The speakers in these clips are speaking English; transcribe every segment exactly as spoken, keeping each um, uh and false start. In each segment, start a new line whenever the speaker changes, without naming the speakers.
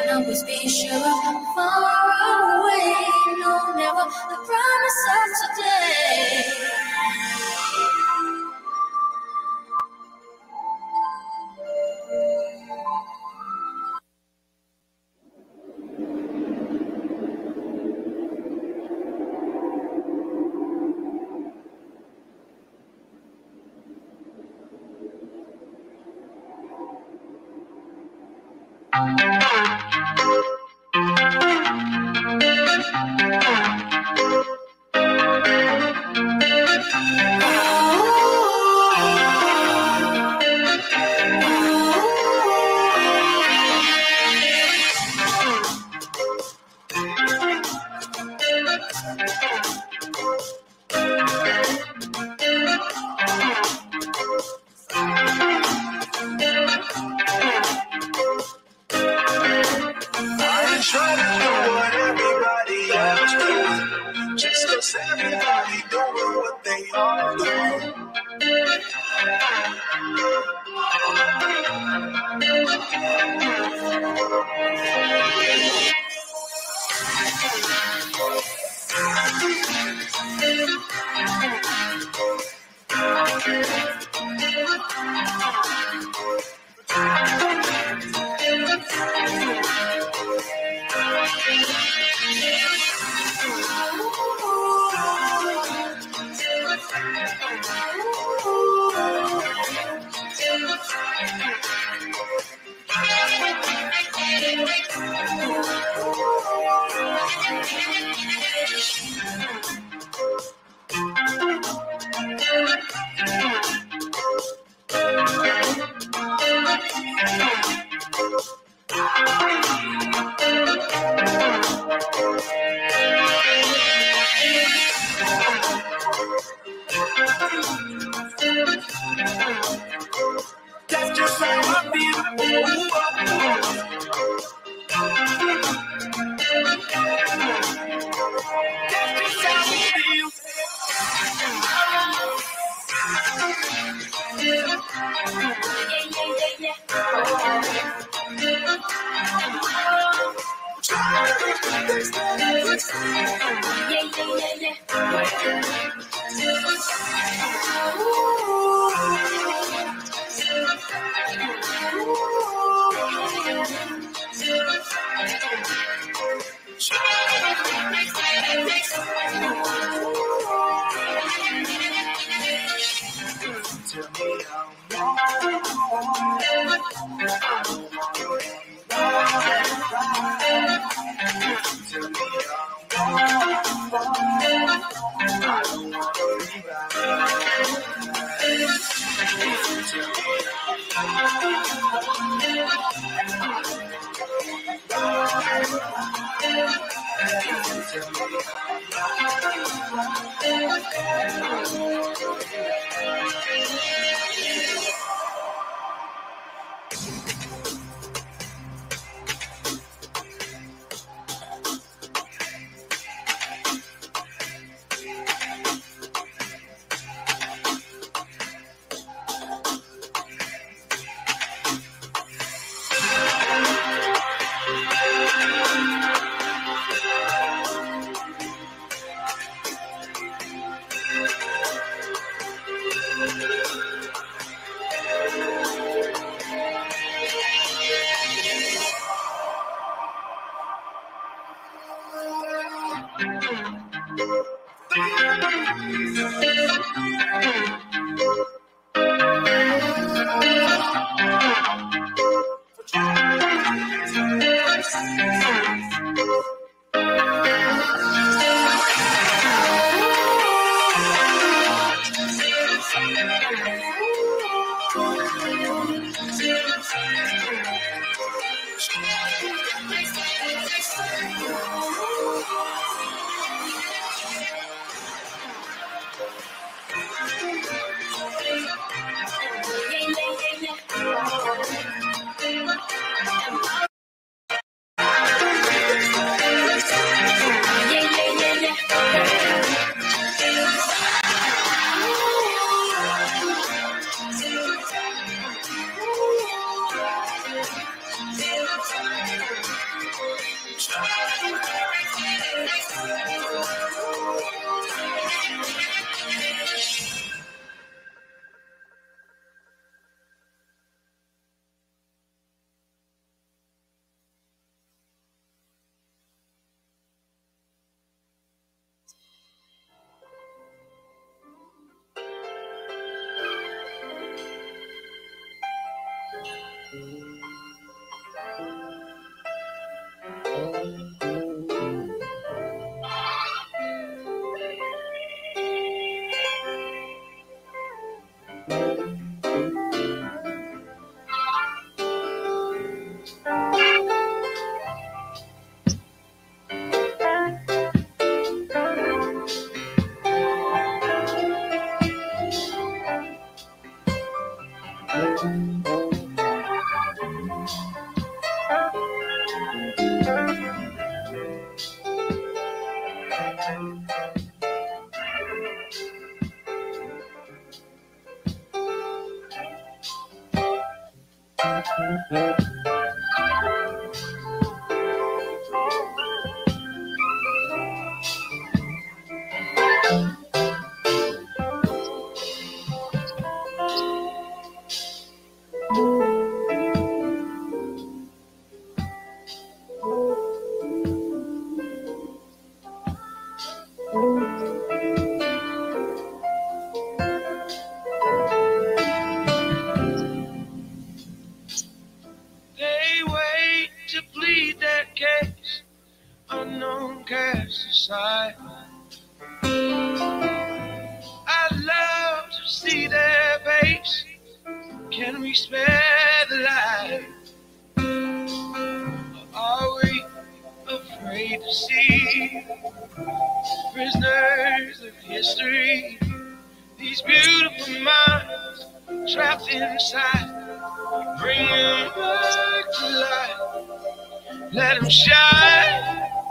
always be sure I'm far away. No, never the promise of today. They wait to plead their case, unknown cast aside. I'd love to see their face. Can we spare the light? Or are we afraid to see prisoners of history? These beautiful minds trapped inside. Bring them back to life. Let them shine.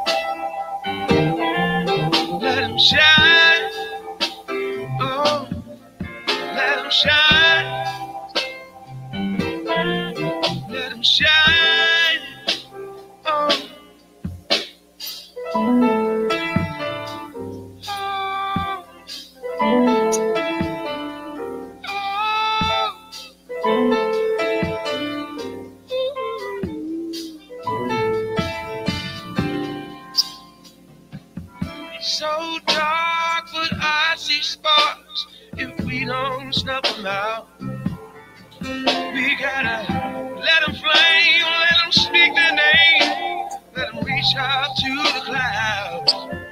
Let them shine. Oh, let them shine. Let them shine. Oh. So dark, but I see sparks if we don't snuff them out. We gotta let them flame, let them speak their name, let them reach out to the clouds.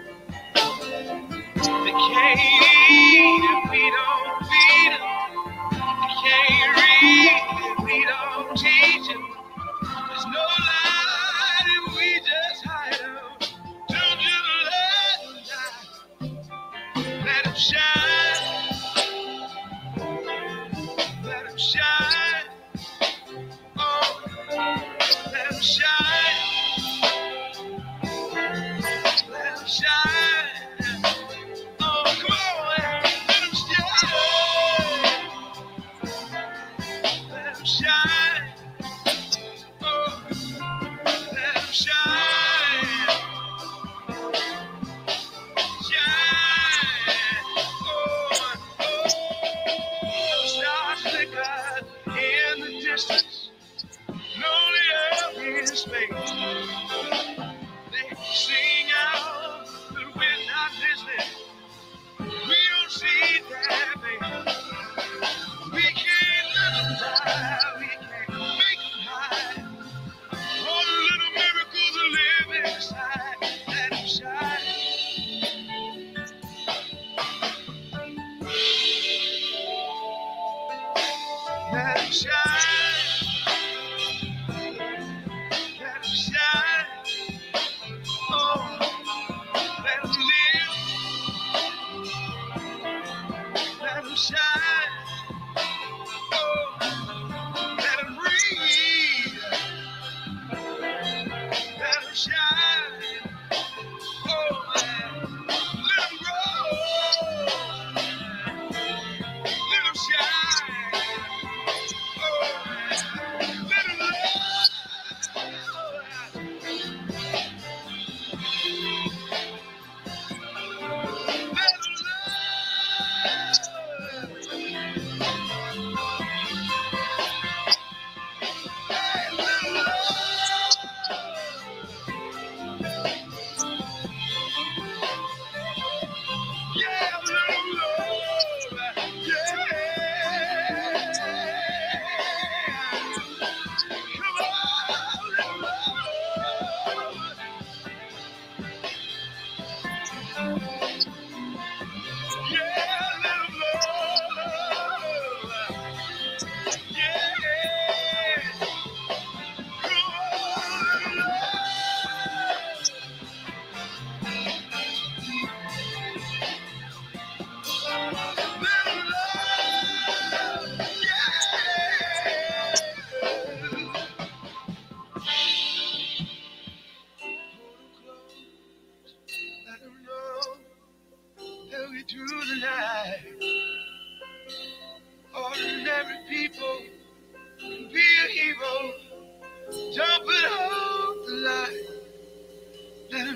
They can't eat if we don't feed them. They can't read if we don't teach them. There's no light if we just hide them. Don't you let them die. Let them shine. Let them shine. Oh, let them shine. Let them shine. Oh, come on. Let them shine. Let them shine. Oh, let them shine. Shine. Oh, oh. Stars flicker in the distance. Lonely earth in space. They sing out, but we're not listening. We don't see their face. We can't let them die. We can't make them hide. All the little miracles that live inside. Let them shine. Let them shine. Let them shine.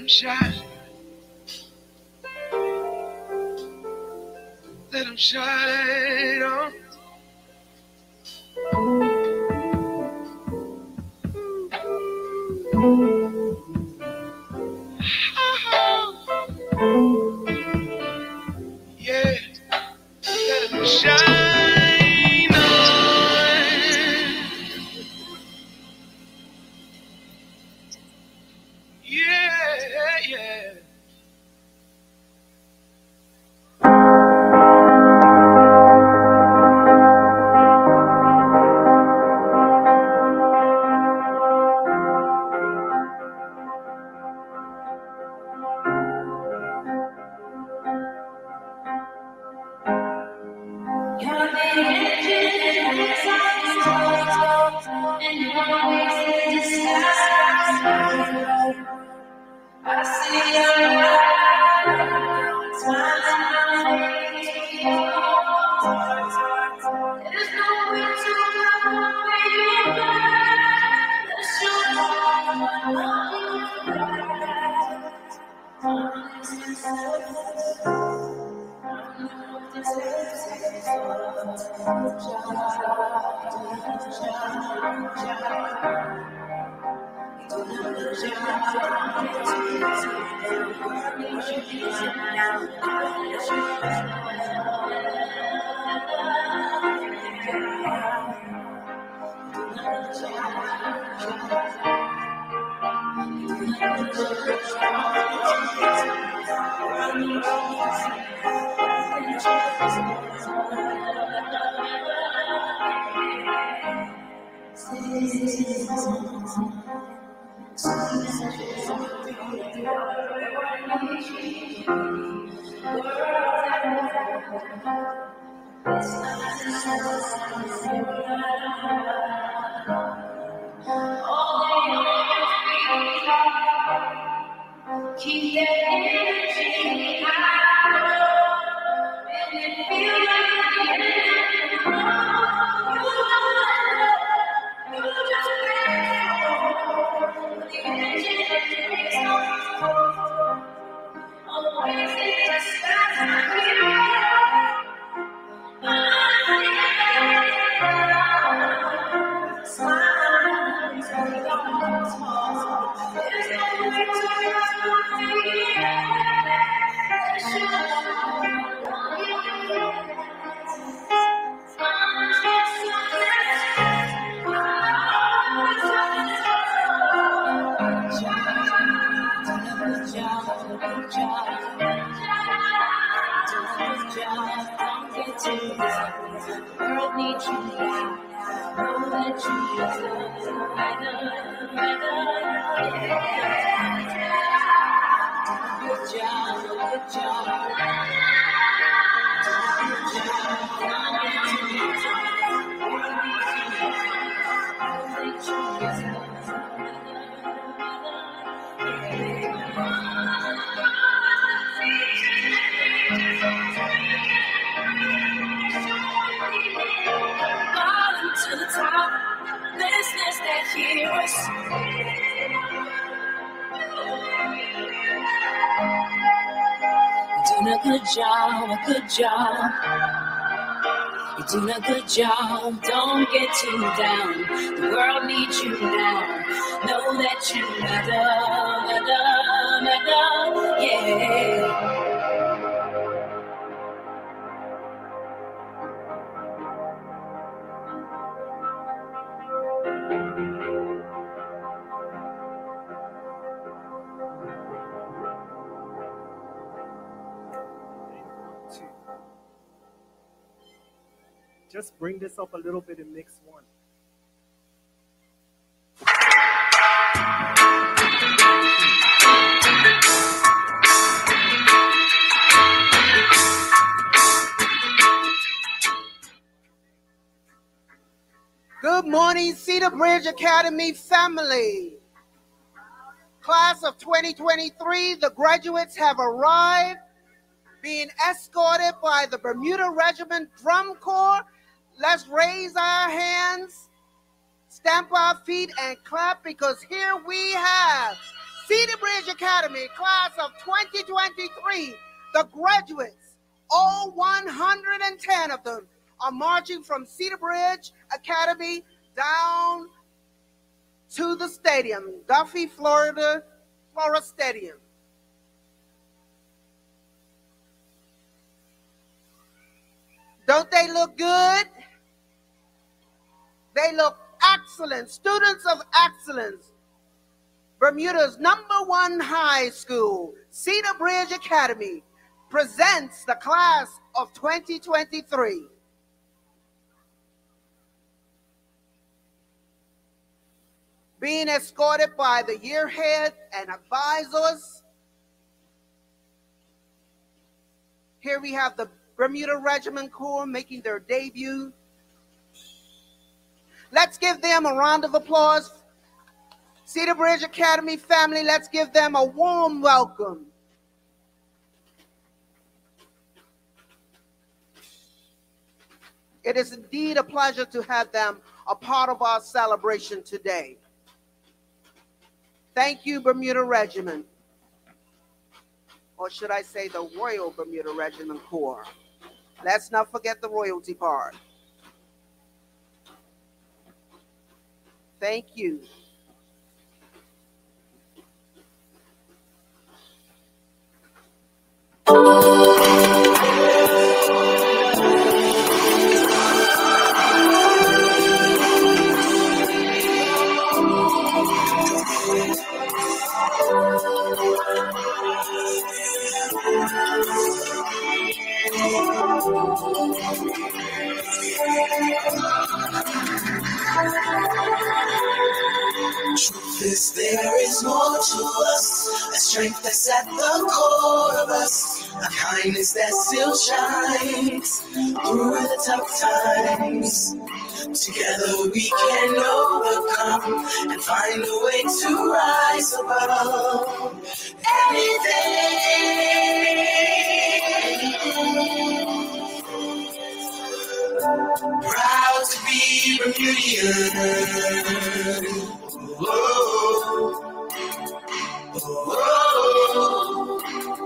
shine. Let them shine on. Yeah, let them shine on. Yeah, yeah.
Keep that energy high, and it feels like the end. You just the energy is always in the world needs you now. Know that you good job, good job. To the top, listeners that hear us. You're doing a good job, a good job. You're doing a good job, don't get too down. The world needs you now. Know that you matter, matter, matter, yeah.
Just bring this up a little bit in mix one.
Good morning, Cedarbridge Academy family. Class of twenty twenty-three, the graduates have arrived, being escorted by the Bermuda Regiment Drum Corps. Let's raise our hands, stamp our feet, and clap, because here we have Cedarbridge Academy, class of twenty twenty-three, the graduates, all one hundred ten of them, are marching from Cedarbridge Academy down to the stadium, Duffy, Florida, Florida Stadium. Don't they look good? They look excellent, students of excellence. Bermuda's number one high school, Cedarbridge Academy, presents the class of twenty twenty-three. Being escorted by the year head and advisors. Here we have the Bermuda Regiment Corps making their debut. Let's give them a round of applause. Cedarbridge Academy family, let's give them a warm welcome. It is indeed a pleasure to have them a part of our celebration today. Thank you, Bermuda Regiment. Or should I say the Royal Bermuda Regiment Corps. Let's not forget the royalty part. Thank you.
Truth is, there is more to us, a strength that's at the core of us, a kindness that still shines through the tough times. Together we can overcome and find a way to rise above anything. Proud to be Bermudian. Whoa. Whoa.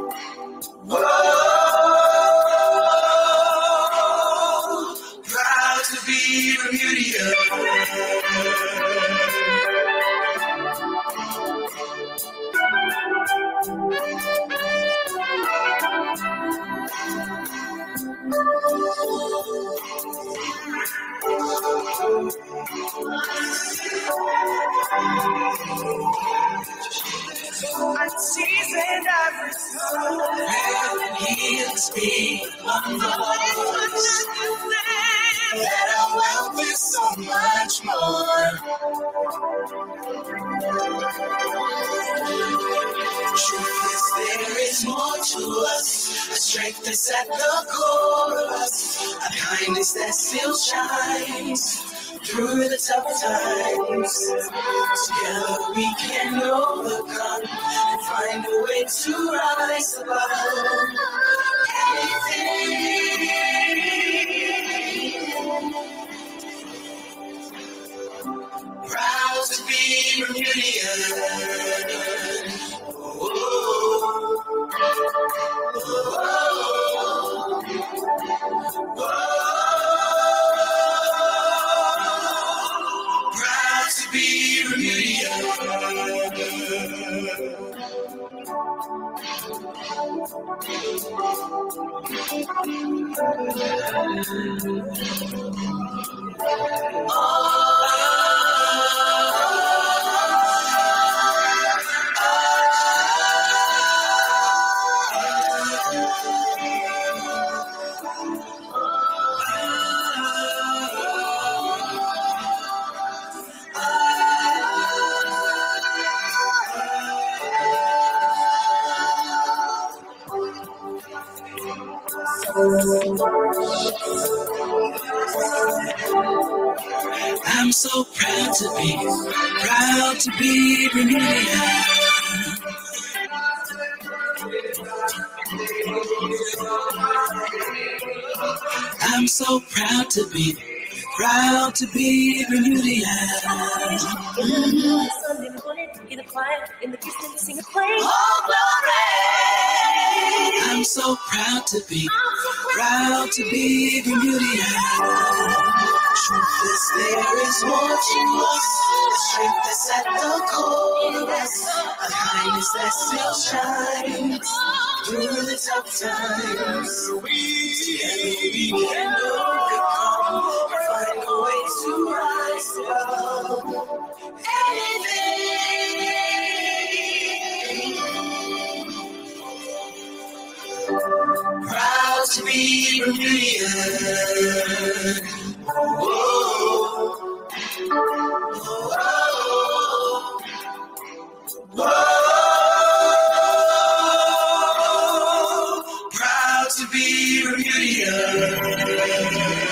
Whoa. Proud to be Bermudian. Unseasoned every soul, and heals me on the that our wealth is so much more. Truth is, there is more to us, a strength that's at the core of us, a kindness that still shines through the tough times. Together we can overcome and find a way to rise above anything. Proud to be Bermudian. Whoa. Whoa. Whoa. Proud to be Bermudian. Oh. I'm so proud to be, proud to be Bermudian. I'm so proud to be, Proud to be Bermudian. In the blue Sunday morning, in the choir, in the distance, sing a praise. Oh, glory! I'm so proud to be, proud to be Bermudian. Truth is, there is more to us. The strength that's at the core of us. A kindness that still shines through the tough times. We can overcome and find a way to rise above anything. Proud to be Bermudian. Whoa. Whoa. Whoa. Proud to be Bermudian.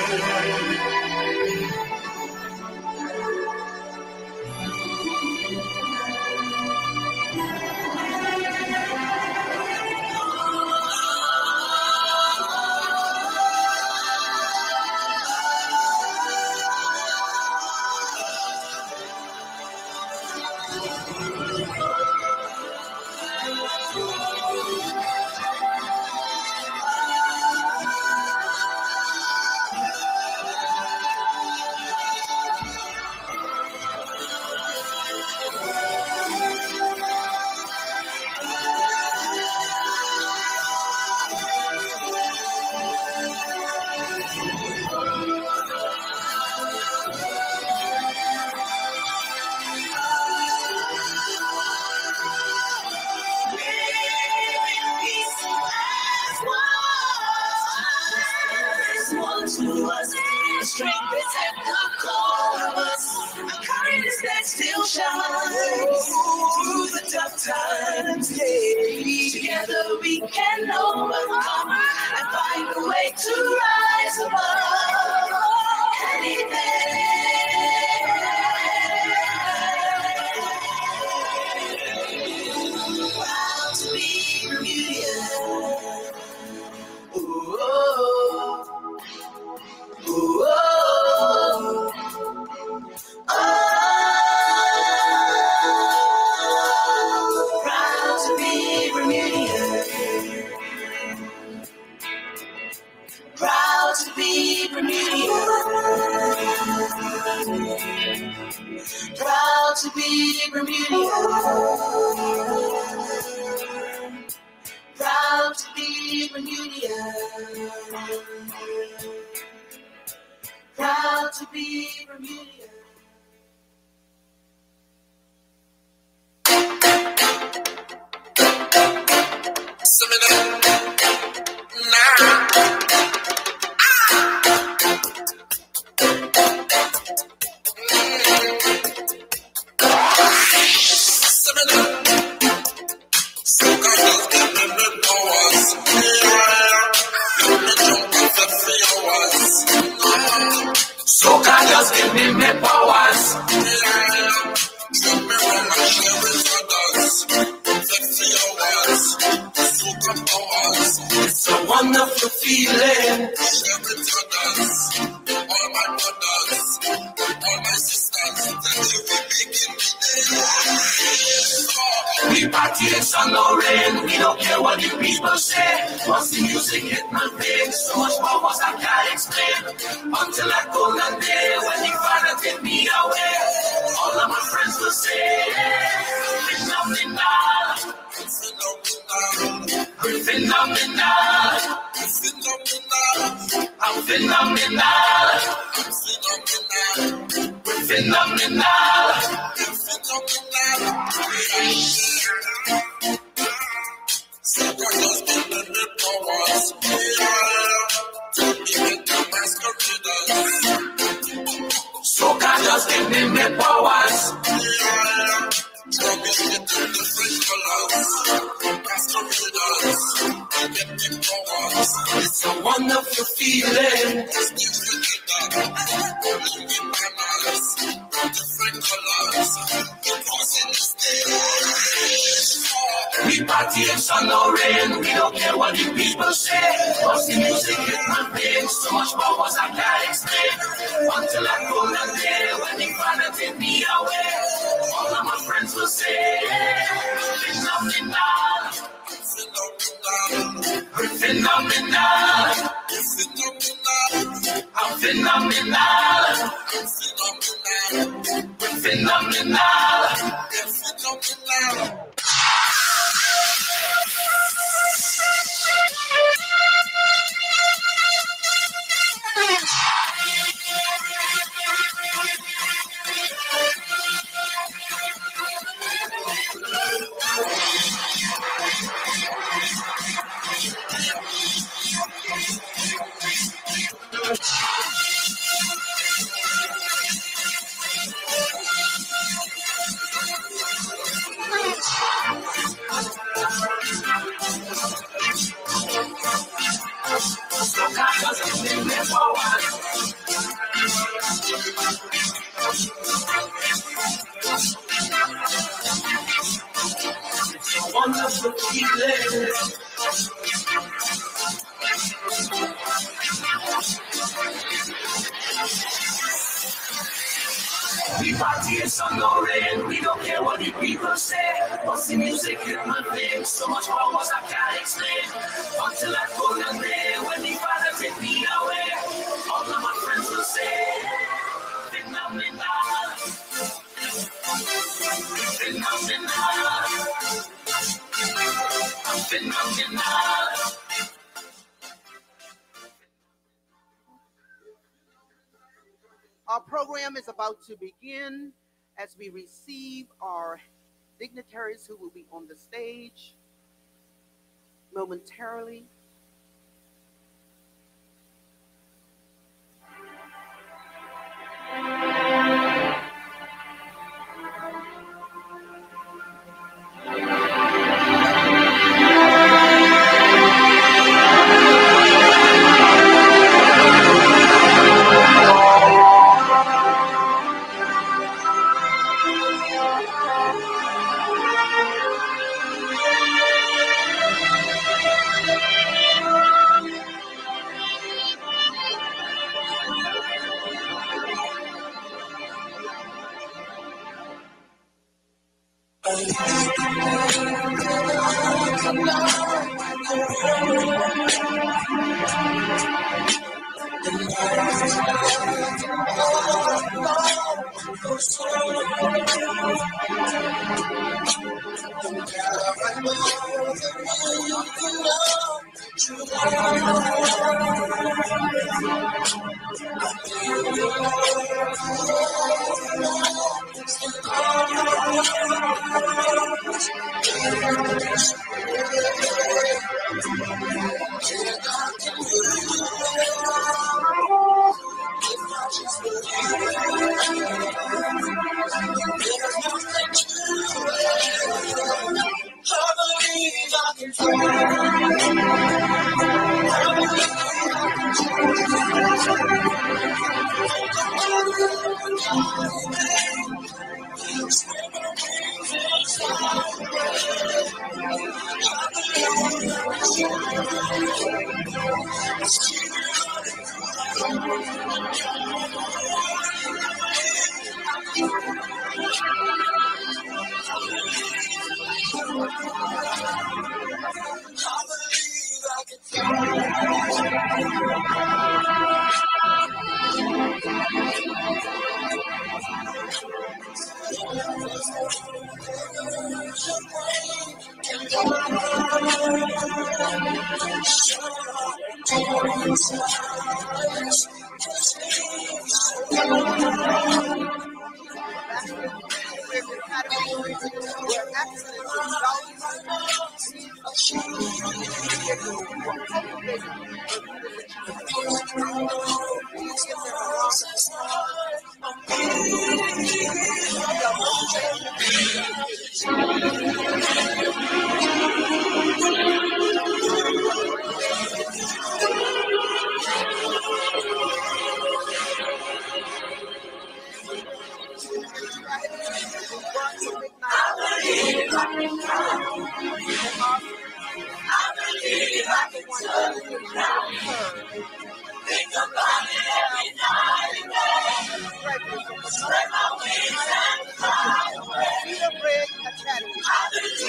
Still shines through the tough times. Yeah. Together we can overcome and find a way to rise above anything. Proud to be Bermudian. Ooh, oh, ooh, oh, oh. Proud to be Bermudian. Proud to be Bermudian. Proud to be Bermudian. Proud to be Bermudian. Soca just give me my powers. It's a wonderful feeling. All my brothers, all my sisters, we party in sun or rain. We don't care what the people say. Once the music hit my veins, so much powers I can't explain. Until that golden day when the Father take me away, all of my friends will say, phenomenal, phenomenal, I'm phenomenal, we're phenomenal, Soca just give me my powers. It's a wonderful feeling. We party party and sun or rain, we don't care what the people say. Cause the music hit my brain, so much powers I can't explain. Until that golden day when the Father take me away, all of my friends will say, phenomenal, phenomenal, I'm phenomenal, phenomenal, phenomenal. Wonderful feeling. We party in sun or rain, we don't care what the people say. Cause the music hit my veins, so much powers I can't explain. Until that golden day when the Father take me away, all of my friends will say, phenomenal, phenomenal, phenomenal.
Our program is about to begin as we receive our dignitaries who will be on the stage momentarily.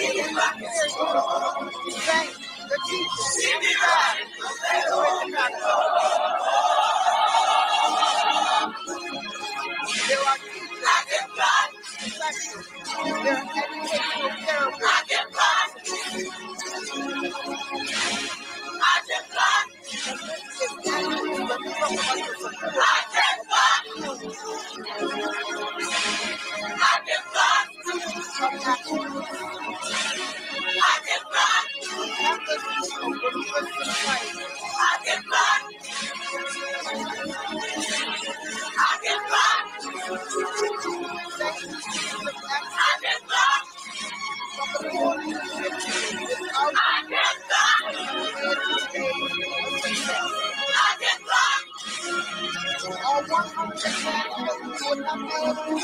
Thank the teachers and staff of Cedarbridge Academy. There are teachers, professors, there are educational therapists. It's actually the purpose of all one hundred classes would not be able to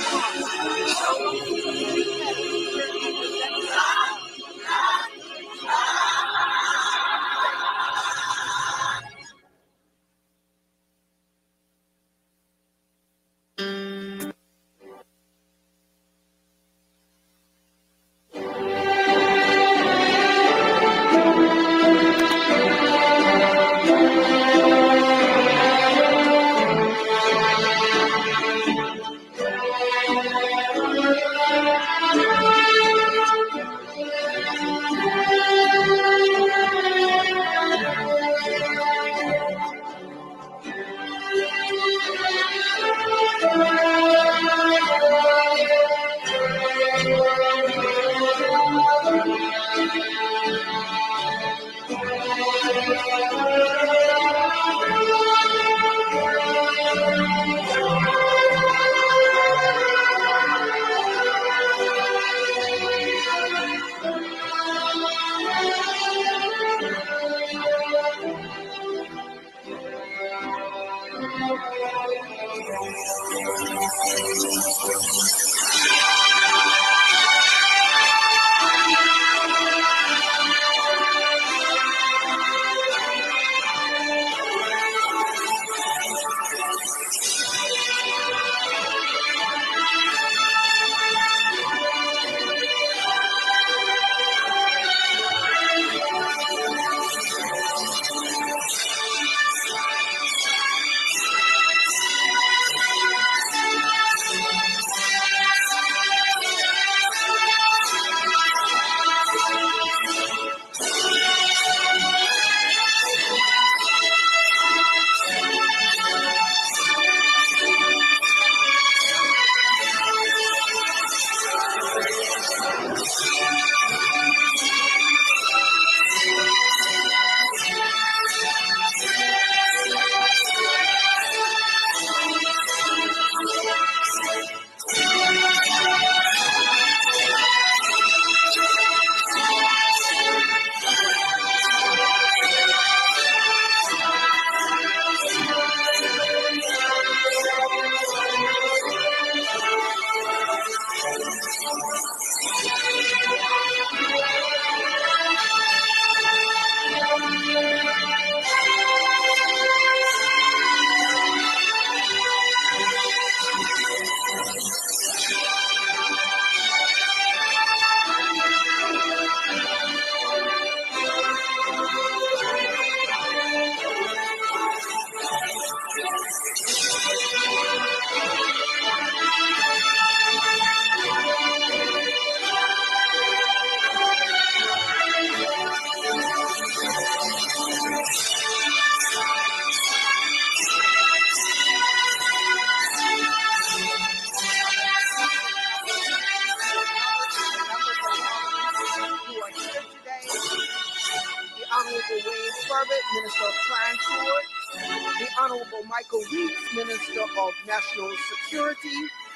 Minister of Transport, the Honorable Michael Weeks, Minister of National Security,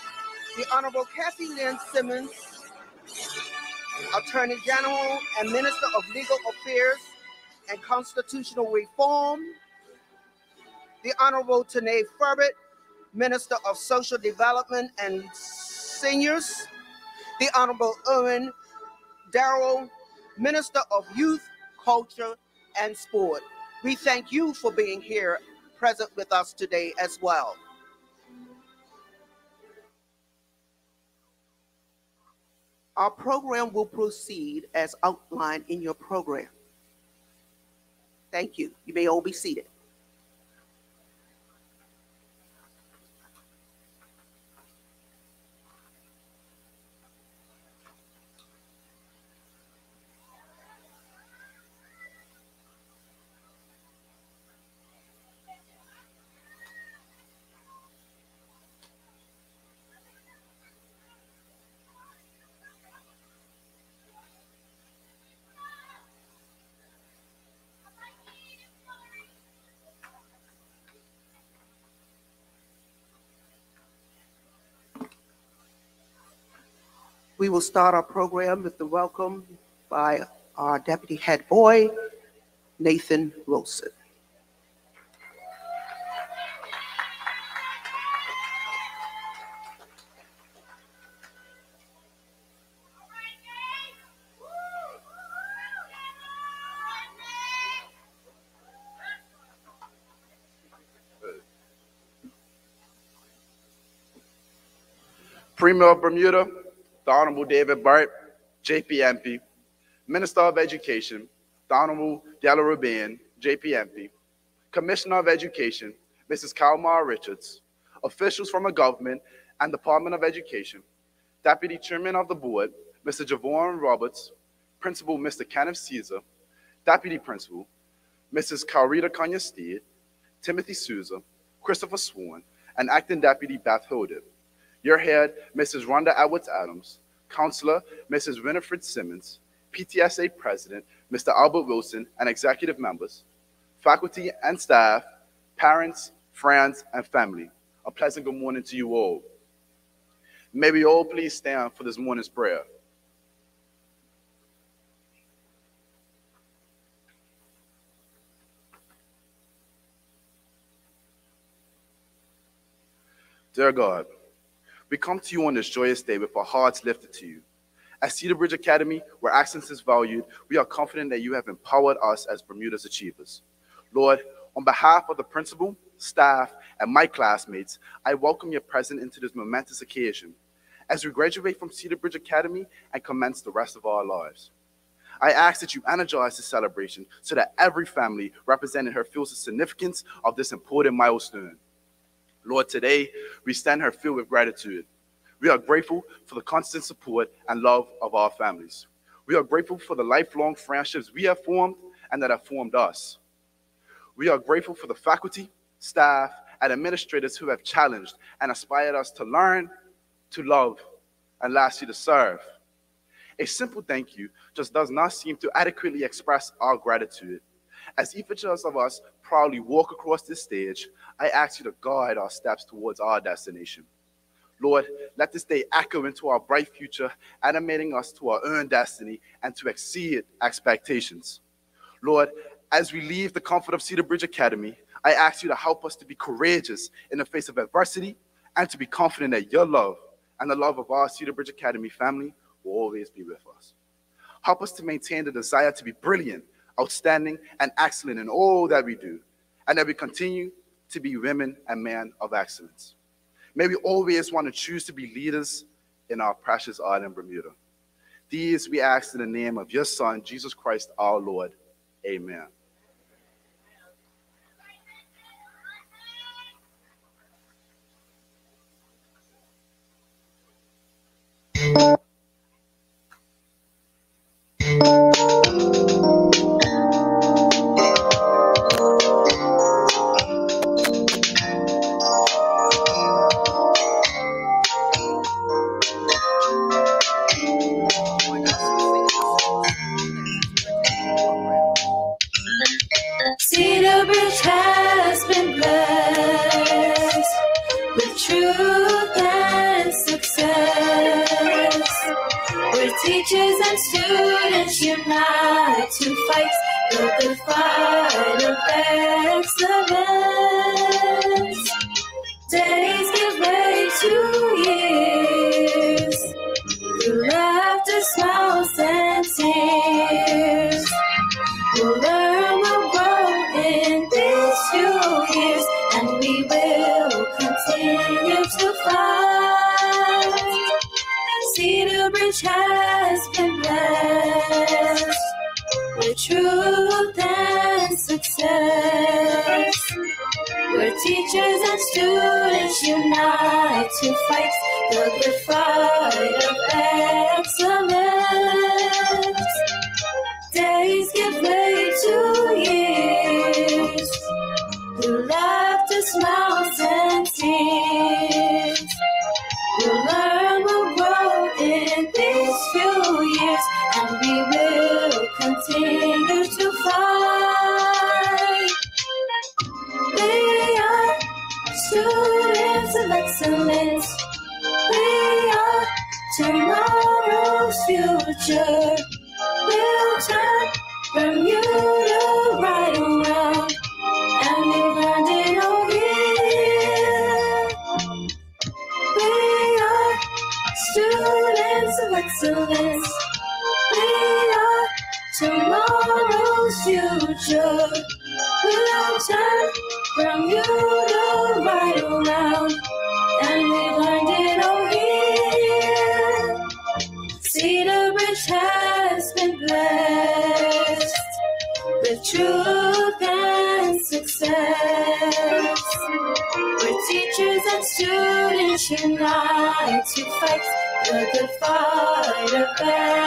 the Honorable Kathy Lynn Simmons, Attorney General and Minister of Legal Affairs and Constitutional Reform, the Honorable Tanae Furbett, Minister of Social Development and Seniors, the Honorable Erwin Darrow, Minister of Youth, Culture, and Sport. We thank you for being here present with us today as well. Our program will proceed as outlined in your program. Thank you. You may all be seated. We will start our program with the welcome by our Deputy Head Boy, Nathan Wilson.
Premier of Bermuda, the Honorable David Bart, J P M P, Minister of Education, the Honorable Della Ruben, J P M P, Commissioner of Education, Missus Kalmar Richards, officials from the government and Department of Education, Deputy Chairman of the Board, Mister Javon Roberts, Principal Mister Kenneth Caesar, Deputy Principal, Missus Carita Kanya-Steed, Timothy Souza, Christopher Swan, and Acting Deputy Beth Hodeb. Your head, Missus Rhonda Edwards-Adams, Counselor, Missus Winifred Simmons, P T S A President, Mister Albert Wilson, and executive members, faculty and staff, parents, friends, and family. A pleasant good morning to you all. May we all please stand for this morning's prayer. Dear God, we come to you on this joyous day with our hearts lifted to you. At Cedarbridge Academy, where excellence is valued, we are confident that you have empowered us as Bermuda's achievers. Lord, on behalf of the principal, staff, and my classmates, I welcome your presence into this momentous occasion as we graduate from Cedarbridge Academy and commence the rest of our lives. I ask that you energize this celebration so that every family representing her feels the significance of this important milestone. Lord, today we stand here filled with gratitude. We are grateful for the constant support and love of our families. We are grateful for the lifelong friendships we have formed and that have formed us. We are grateful for the faculty, staff, and administrators who have challenged and inspired us to learn, to love, and lastly, to serve. A simple thank you just does not seem to adequately express our gratitude. As each of us proudly walk across this stage, I ask you to guide our steps towards our destination. Lord, let this day echo into our bright future, animating us to our own destiny and to exceed expectations. Lord, as we leave the comfort of Cedarbridge Academy, I ask you to help us to be courageous in the face of adversity and to be confident that your love and the love of our Cedarbridge Academy family will always be with us. Help us to maintain the desire to be brilliant, outstanding, and excellent in all that we do, and that we continue to be women and men of excellence. May we always want to choose to be leaders in our precious art in Bermuda. These we ask in the name of your Son, Jesus Christ, our Lord. Amen.
Cedarbridge has been blessed with truth and success, where teachers and students unite to fight the good fight of excellence. Days give way to years, through laughter, smiles, and tears. We'll learn, we'll grow in these few years, and we will continue to fight. Cedarbridge has has been blessed with truth and success, where teachers and students unite to fight the good fight of excellence. Days give way to years, through laughter, smiles, and tears. We'll learn, we'll grow in these few years, and we will continue to fight. We are students of excellence. We are tomorrow's future. We'll turn Bermuda right around, and we learned it all here. We are students of excellence. We are tomorrow's future. We'll turn Bermuda right around, and we learned it all here. Cedarbridge has been blessed with truth and success, where teachers and students unite to fight the good fight of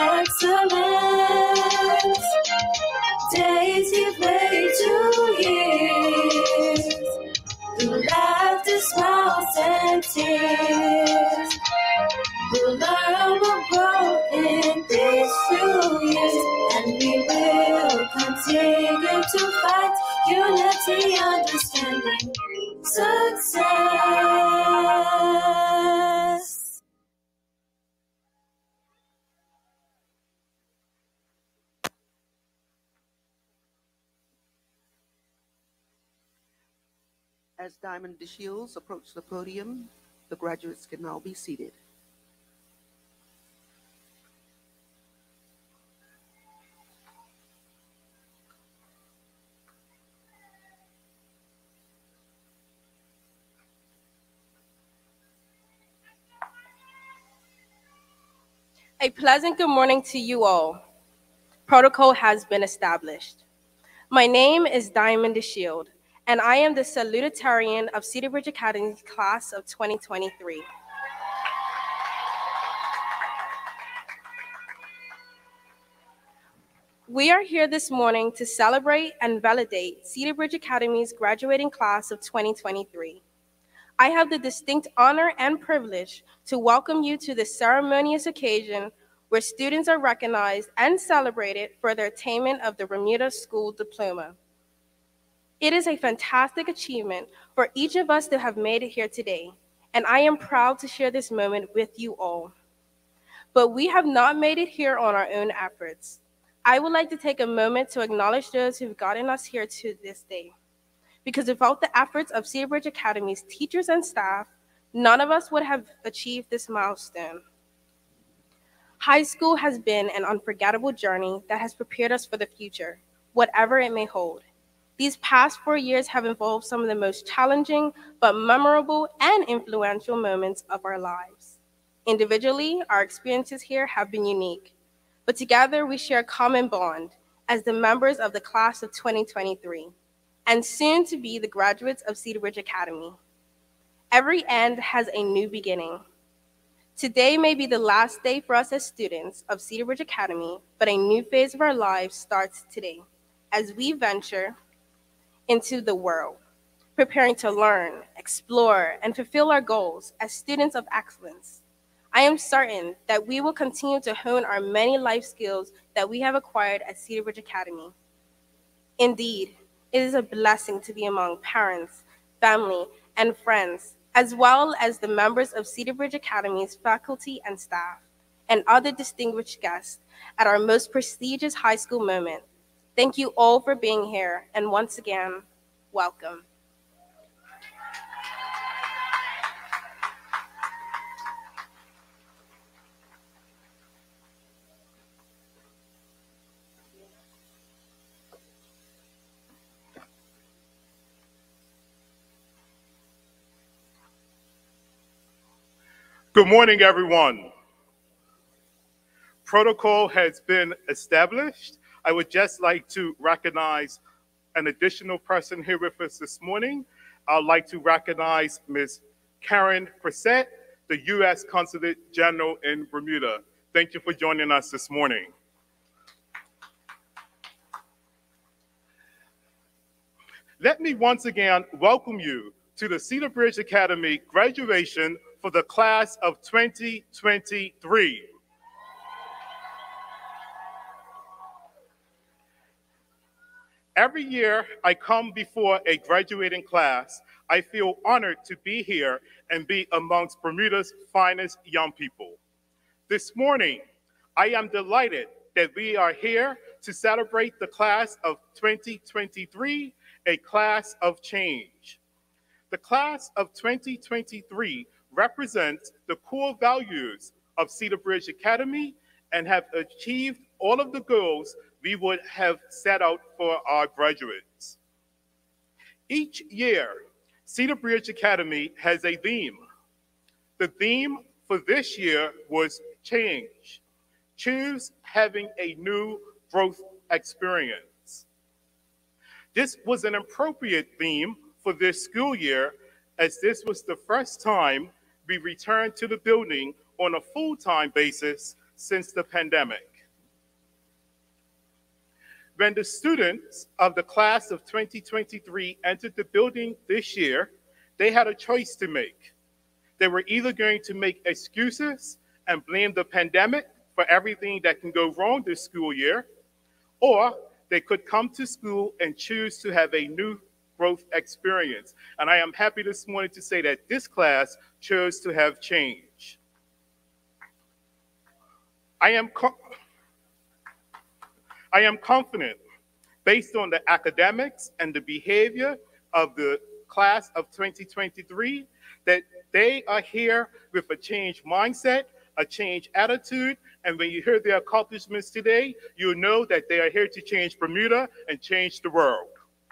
excellence. Days give way to years, through laughter, smiles, and tears. We'll learn, we'll grow in these few years, and we will continue to fight unity, understanding, success.
As Diamond DeShields approach the podium, the graduates can now be seated.
A pleasant good morning to you all. Protocol has been established. My name is Diamond DeShield, and I am the salutatorian of Cedarbridge Academy's class of twenty twenty-three. We are here this morning to celebrate and validate Cedarbridge Academy's graduating class of twenty twenty-three. I have the distinct honor and privilege to welcome you to this ceremonious occasion where students are recognized and celebrated for their attainment of the Bermuda School Diploma. It is a fantastic achievement for each of us to have made it here today, and I am proud to share this moment with you all. But we have not made it here on our own efforts. I would like to take a moment to acknowledge those who've gotten us here to this day, because without the efforts of Cedarbridge Academy's teachers and staff, none of us would have achieved this milestone. High school has been an unforgettable journey that has prepared us for the future, whatever it may hold. These past four years have involved some of the most challenging but memorable and influential moments of our lives. Individually, our experiences here have been unique, but together we share a common bond as the members of the class of twenty twenty-three, and soon to be the graduates of Cedarbridge Academy. Every end has a new beginning. Today may be the last day for us as students of Cedarbridge Academy, but a new phase of our lives starts today as we venture into the world, preparing to learn, explore, and fulfill our goals as students of excellence. I am certain that we will continue to hone our many life skills that we have acquired at Cedarbridge Academy. Indeed, it is a blessing to be among parents, family, and friends, as well as the members of Cedarbridge Academy's faculty and staff, and other distinguished guests at our most prestigious high school moment. Thank you all for being here, and once again, welcome.
Good morning, everyone. Protocol has been established. I would just like to recognize an additional person here with us this morning. I'd like to recognize Miz Karen Cressett, the U S Consulate General in Bermuda. Thank you for joining us this morning. Let me once again welcome you to the Cedarbridge Academy graduation for the class of twenty twenty-three. Every year I come before a graduating class, I feel honored to be here and be amongst Bermuda's finest young people. This morning, I am delighted that we are here to celebrate the class of twenty twenty-three, a class of change. The class of twenty twenty-three represents the core values of Cedarbridge Academy and have achieved all of the goals we would have set out for our graduates. Each year, Cedarbridge Academy has a theme. The theme for this year was change. Choose having a new growth experience. This was an appropriate theme for this school year, as this was the first time we returned to the building on a full-time basis since the pandemic. When the students of the class of twenty twenty-three entered the building this year, they had a choice to make. They were either going to make excuses and blame the pandemic for everything that can go wrong this school year, or they could come to school and choose to have a new growth experience. And I am happy this morning to say that this class chose to have change. I am, co I am confident, based on the academics and the behavior of the class of twenty twenty-three, that they are here with a changed mindset, a changed attitude, and when you hear their accomplishments today, you know that they are here to change Bermuda and change the world.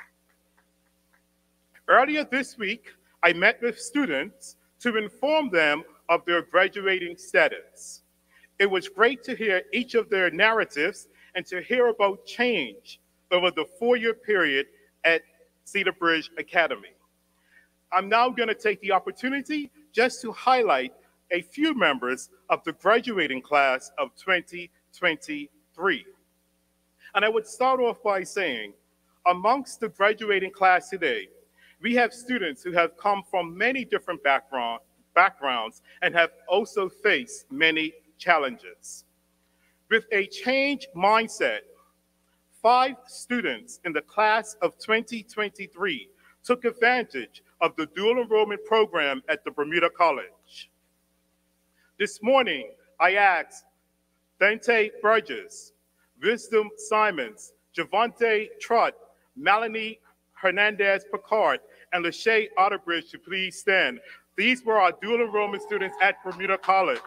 Earlier this week, I met with students to inform them of their graduating status. It was great to hear each of their narratives and to hear about change over the four-year period at Cedarbridge Academy. I'm now going to take the opportunity just to highlight a few members of the graduating class of twenty twenty-three. And I would start off by saying, amongst the graduating class today, we have students who have come from many different background, backgrounds and have also faced many challenges. With a changed mindset, five students in the class of twenty twenty-three took advantage of the dual enrollment program at the Bermuda College. This morning, I asked Dante Burgess, Wisdom Simons, Javante Trott, Melanie Hernandez-Picard, and Lachey Otterbridge to please stand. These were our dual enrollment students at Bermuda College.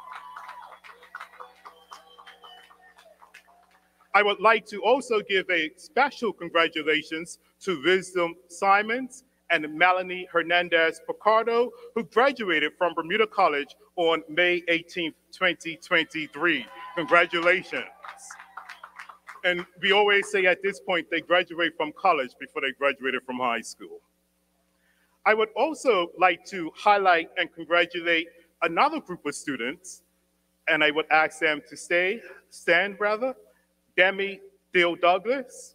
I would like to also give a special congratulations to Wisdom Simons and Melanie Hernandez-Picardo, who graduated from Bermuda College on May eighteenth, twenty twenty-three. Congratulations. And we always say at this point they graduate from college before they graduated from high school. I would also like to highlight and congratulate another group of students, and I would ask them to stay, stand rather. Demi Dale Douglas,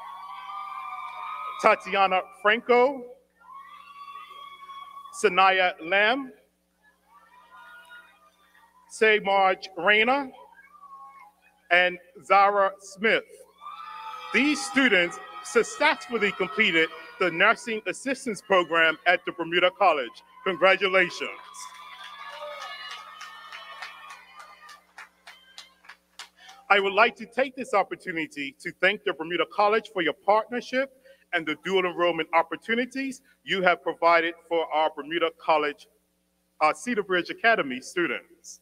Tatiana Franco, Sanaya Lamb, Say Marge Rayner, and Zara Smith. These students successfully completed the Nursing Assistance Program at the Bermuda College. Congratulations. I would like to take this opportunity to thank the Bermuda College for your partnership and the dual enrollment opportunities you have provided for our Bermuda College, our Cedarbridge Academy students.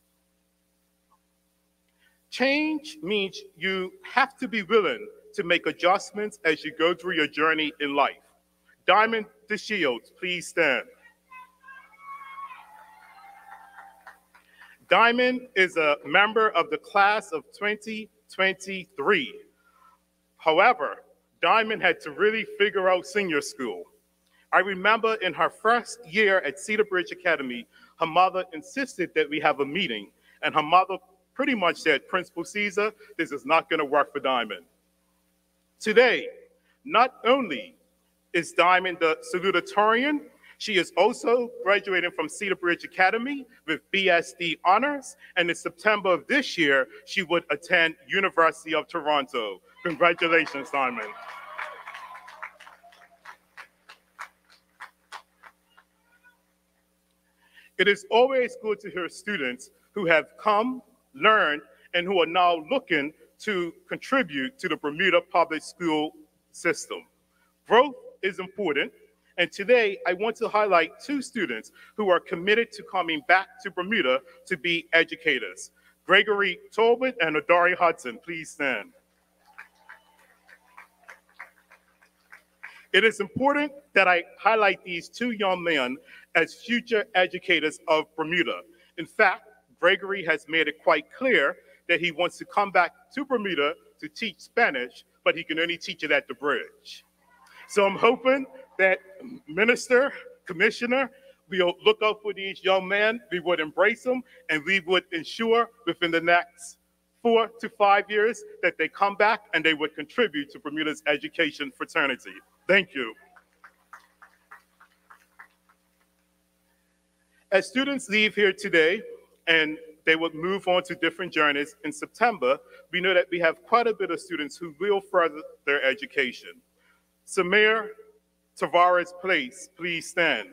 Change means you have to be willing to make adjustments as you go through your journey in life. Diamond DeShields, please stand. Diamond is a member of the class of twenty twenty-three. However, Diamond had to really figure out senior school. I remember in her first year at Cedarbridge Academy, her mother insisted that we have a meeting, and her mother pretty much said, Principal Caesar, this is not going to work for Diamond. Today, not only is Diamond the salutatorian, she is also graduating from Cedarbridge Academy with B S D honors, and in September of this year, she would attend University of Toronto. Congratulations, Diamond. It is always good to hear students who have come, learned, and who are now looking to contribute to the Bermuda public school system. Growth is important, and today I want to highlight two students who are committed to coming back to Bermuda to be educators. Gregory Tolbert and Adari Hudson, please stand. It is important that I highlight these two young men as future educators of Bermuda. In fact, Gregory has made it quite clear that he wants to come back to Bermuda to teach Spanish, but he can only teach it at the bridge. So I'm hoping that Minister, Commissioner, we'll look out for these young men, we would embrace them, and we would ensure within the next four to five years that they come back and they would contribute to Bermuda's education fraternity. Thank you. As students leave here today and they would move on to different journeys in September, we know that we have quite a bit of students who will further their education. Samir Tavares Place, please stand.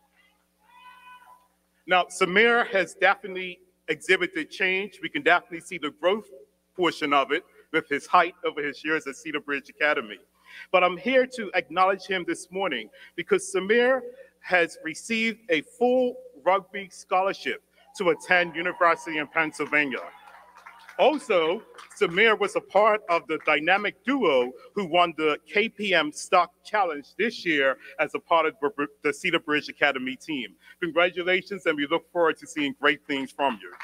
Now, Samir has definitely exhibited change. We can definitely see the growth portion of it with his height over his years at Cedarbridge Academy. But I'm here to acknowledge him this morning because Samir has received a full rugby scholarship to attend University in Pennsylvania. Also, Samir was a part of the dynamic duo who won the K P M Stock Challenge this year as a part of the Cedarbridge Academy team. Congratulations, and we look forward to seeing great things from you.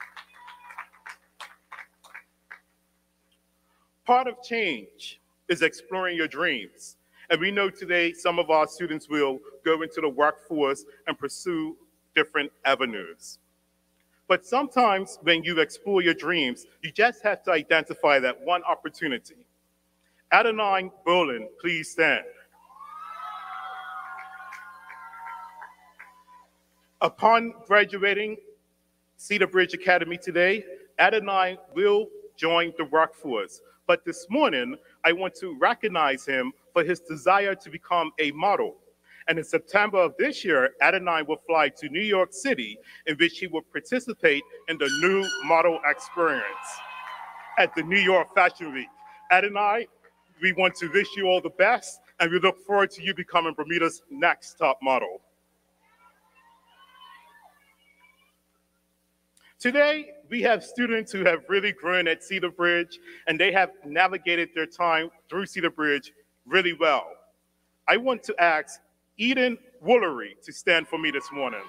Part of change is exploring your dreams. And we know today some of our students will go into the workforce and pursue different avenues. But sometimes when you explore your dreams, you just have to identify that one opportunity. Adonai Bolin, please stand. Upon graduating Cedarbridge Academy today, Adonai will join the workforce. But this morning, I want to recognize him for his desire to become a model. And in September of this year, Adonai will fly to New York City, in which he will participate in the new model experience at the New York Fashion Week. Adonai, we want to wish you all the best, and we look forward to you becoming Bermuda's next top model. Today, we have students who have really grown at Cedarbridge, and they have navigated their time through Cedarbridge really well. I want to ask Eden Woolery to stand for me this morning.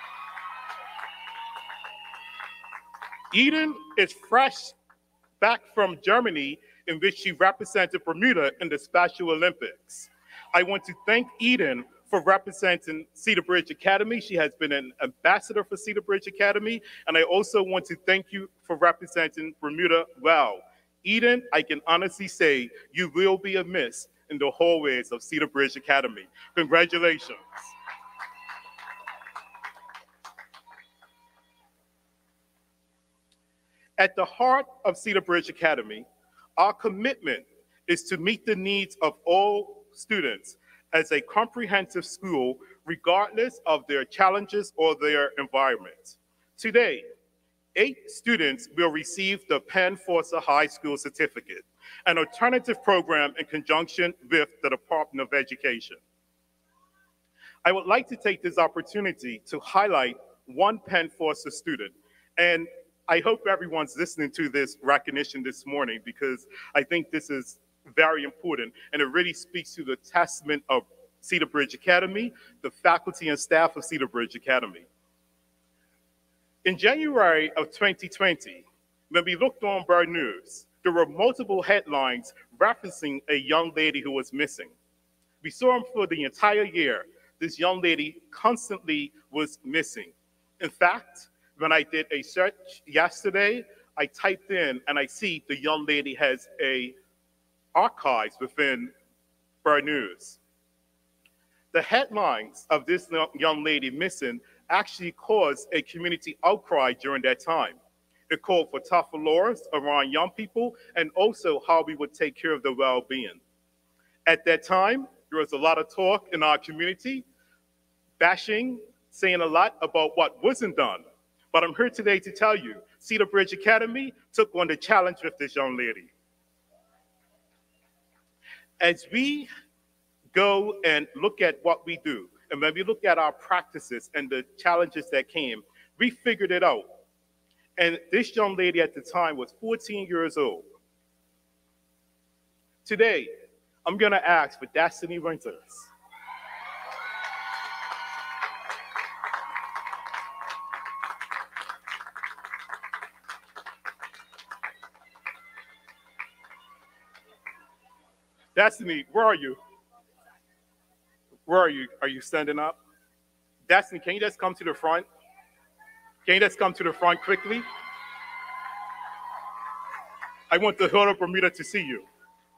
Eden is fresh back from Germany, in which she represented Bermuda in the Special Olympics. I want to thank Eden for representing Cedarbridge Academy. She has been an ambassador for Cedarbridge Academy, and I also want to thank you for representing Bermuda well. Eden, I can honestly say you will be a miss in the hallways of Cedarbridge Academy. Congratulations. At the heart of Cedarbridge Academy, our commitment is to meet the needs of all students as a comprehensive school, regardless of their challenges or their environment. Today, eight students will receive the Penn Forster High School Certificate, an alternative program in conjunction with the Department of Education. I would like to take this opportunity to highlight one Penn Forster student, and I hope everyone's listening to this recognition this morning because I think this is very important, and it really speaks to the testament of Cedarbridge Academy, the faculty and staff of Cedarbridge Academy. In January of twenty twenty, when we looked on Bird News, there were multiple headlines referencing a young lady who was missing. We saw them for the entire year. This young lady constantly was missing. In fact, when I did a search yesterday, I typed in and I see the young lady has a archives within Bird News. The headlines of this young lady missing actually caused a community outcry during that time. It called for tougher laws around young people and also how we would take care of their well-being. At that time, there was a lot of talk in our community, bashing, saying a lot about what wasn't done. But I'm here today to tell you, Cedarbridge Academy took on the challenge with this young lady. As we go and look at what we do, and when we look at our practices and the challenges that came, we figured it out. And this young lady at the time was fourteen years old. Today, I'm gonna ask for Destiny Winters. Destiny, where are you? Where are you? Are you standing up? Destiny, can you just come to the front? Can you just come to the front quickly? I want the whole of Bermuda to see you.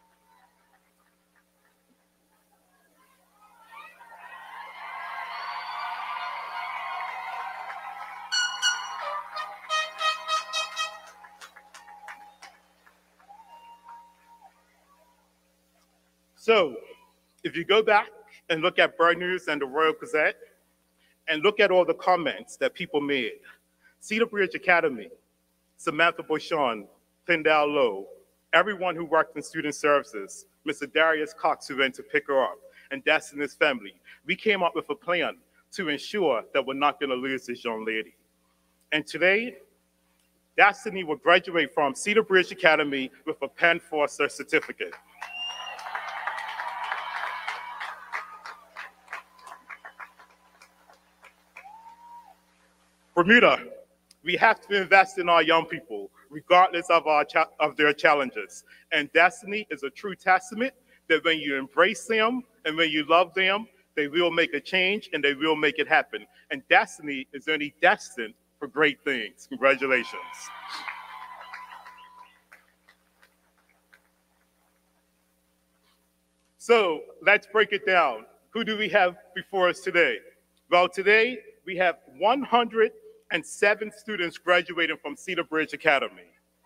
So, if you go back and look at Bird News and the Royal Gazette, and look at all the comments that people made, Cedarbridge Academy, Samantha Beauchamp, Tyndall Lowe, everyone who worked in student services, Mister Darius Cox who went to pick her up, and Destiny's family, we came up with a plan to ensure that we're not gonna lose this young lady. And today, Destiny will graduate from Cedarbridge Academy with a Penn Foster certificate. Bermuda, we have to invest in our young people, regardless of, our of their challenges. And Destiny is a true testament that when you embrace them and when you love them, they will make a change and they will make it happen. And Destiny is only destined for great things. Congratulations. So let's break it down. Who do we have before us today? Well, today we have one hundred seven students graduating from Cedarbridge Academy.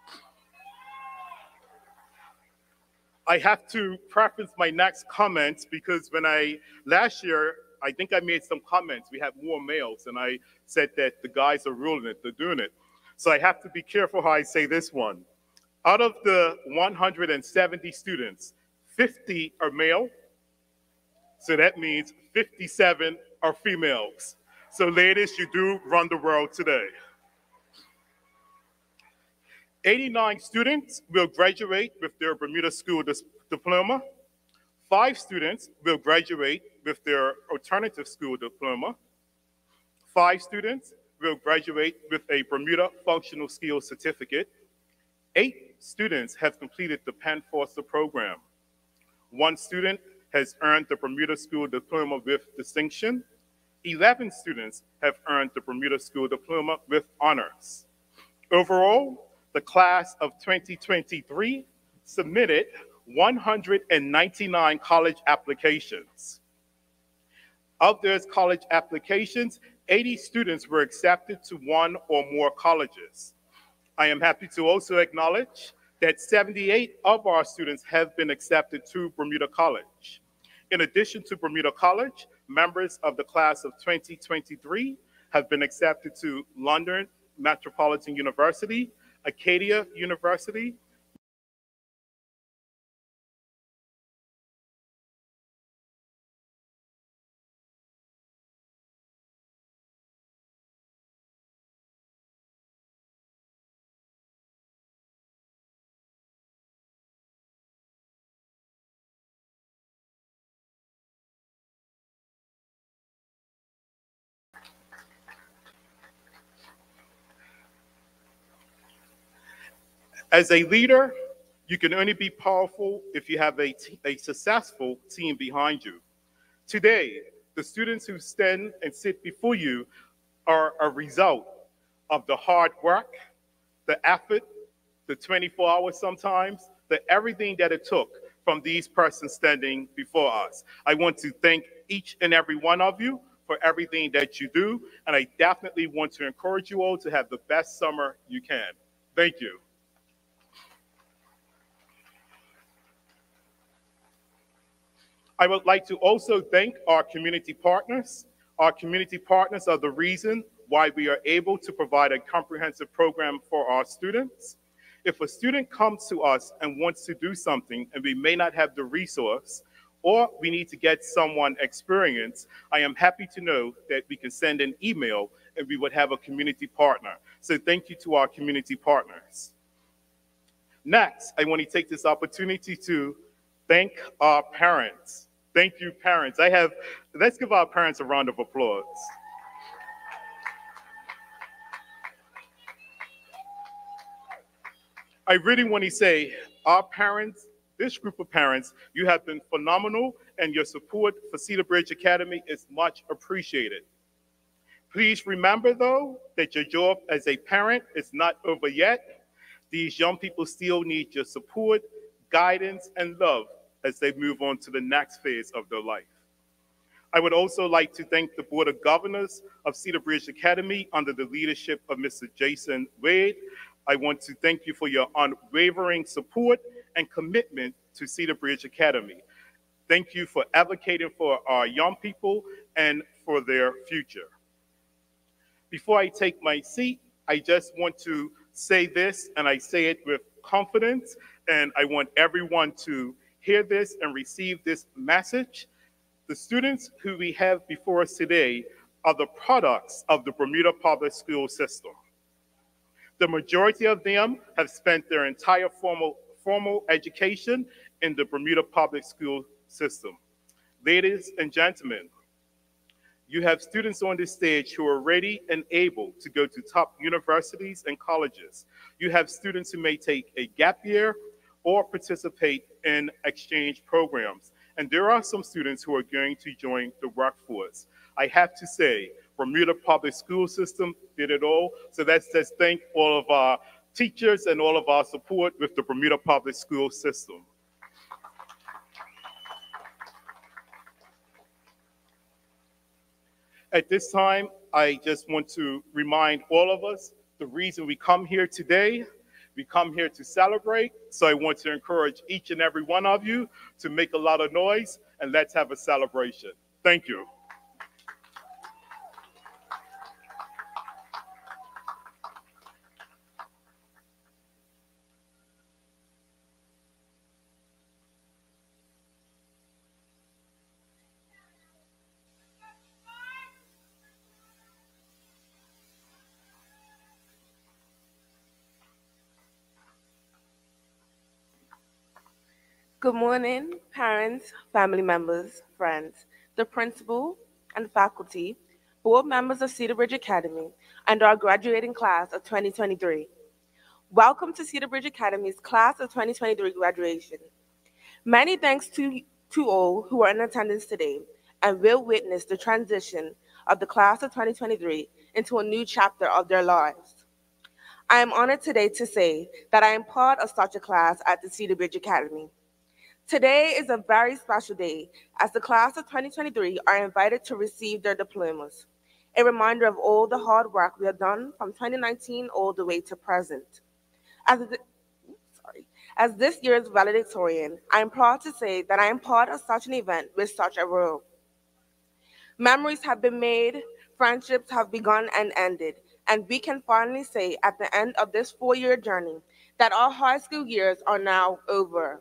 I have to preface my next comments because when I, last year, I think I made some comments. We have more males, and I said that the guys are ruling it, they're doing it. So I have to be careful how I say this one. Out of the one hundred seventy students, fifty are male, so that means fifty-seven are females. So ladies, you do run the world today. eighty-nine students will graduate with their Bermuda School dis diploma. Five students will graduate with their alternative school diploma. Five students will graduate with a Bermuda Functional Skills Certificate. Eight students have completed the Penn Foster program. One student has earned the Bermuda School Diploma with distinction. eleven students have earned the Bermuda School Diploma with honors. Overall, the class of twenty twenty-three submitted one hundred ninety-nine college applications. Of those college applications, eighty students were accepted to one or more colleges. I am happy to also acknowledge that seventy-eight of our students have been accepted to Bermuda College. In addition to Bermuda College, members of the class of twenty twenty-three have been accepted to London Metropolitan University, Acadia University, As a leader, you can only be powerful if you have a, t- a successful team behind you. Today, the students who stand and sit before you are a result of the hard work, the effort, the twenty-four hours sometimes, the everything that it took from these persons standing before us. I want to thank each and every one of you for everything that you do, and I definitely want to encourage you all to have the best summer you can. Thank you. I would like to also thank our community partners. Our community partners are the reason why we are able to provide a comprehensive program for our students. If a student comes to us and wants to do something and we may not have the resource, or we need to get someone experienced, I am happy to know that we can send an email and we would have a community partner. So thank you to our community partners. Next, I want to take this opportunity to thank our parents. Thank you, parents. I have, let's give our parents a round of applause. I really want to say, our parents, this group of parents, you have been phenomenal, and your support for Cedarbridge Academy is much appreciated. Please remember, though, that your job as a parent is not over yet. These young people still need your support, guidance, and love as they move on to the next phase of their life. I would also like to thank the Board of Governors of Cedarbridge Academy under the leadership of Mister Jason Wade. I want to thank you for your unwavering support and commitment to Cedarbridge Academy. Thank you for advocating for our young people and for their future. Before I take my seat, I just want to say this, and I say it with confidence, and I want everyone to hear this and receive this message. The students who we have before us today are the products of the Bermuda public school system. The majority of them have spent their entire formal, formal education in the Bermuda public school system. Ladies and gentlemen, you have students on this stage who are ready and able to go to top universities and colleges. You have students who may take a gap year or participate in exchange programs. And there are some students who are going to join the workforce. I have to say, Bermuda Public School System did it all. So let's just thank all of our teachers and all of our support with the Bermuda Public School System. At this time, I just want to remind all of us the reason we come here today. We come here to celebrate, so I want to encourage each and every one of you to make a lot of noise, and let's have a celebration. Thank you.
Good morning, parents, family members, friends, the principal and faculty, board members of Cedarbridge Academy, and our graduating class of twenty twenty-three. Welcome to Cedarbridge Academy's class of twenty twenty-three graduation. Many thanks to, to all who are in attendance today and will witness the transition of the class of twenty twenty-three into a new chapter of their lives. I am honored today to say that I am part of such a class at the Cedarbridge Academy. Today is a very special day as the class of twenty twenty-three are invited to receive their diplomas, a reminder of all the hard work we have done from twenty nineteen all the way to present. As, the, sorry, as this year's valedictorian, I am proud to say that I am part of such an event with such a role. Memories have been made, friendships have begun and ended, and we can finally say at the end of this four-year journey that our high school years are now over.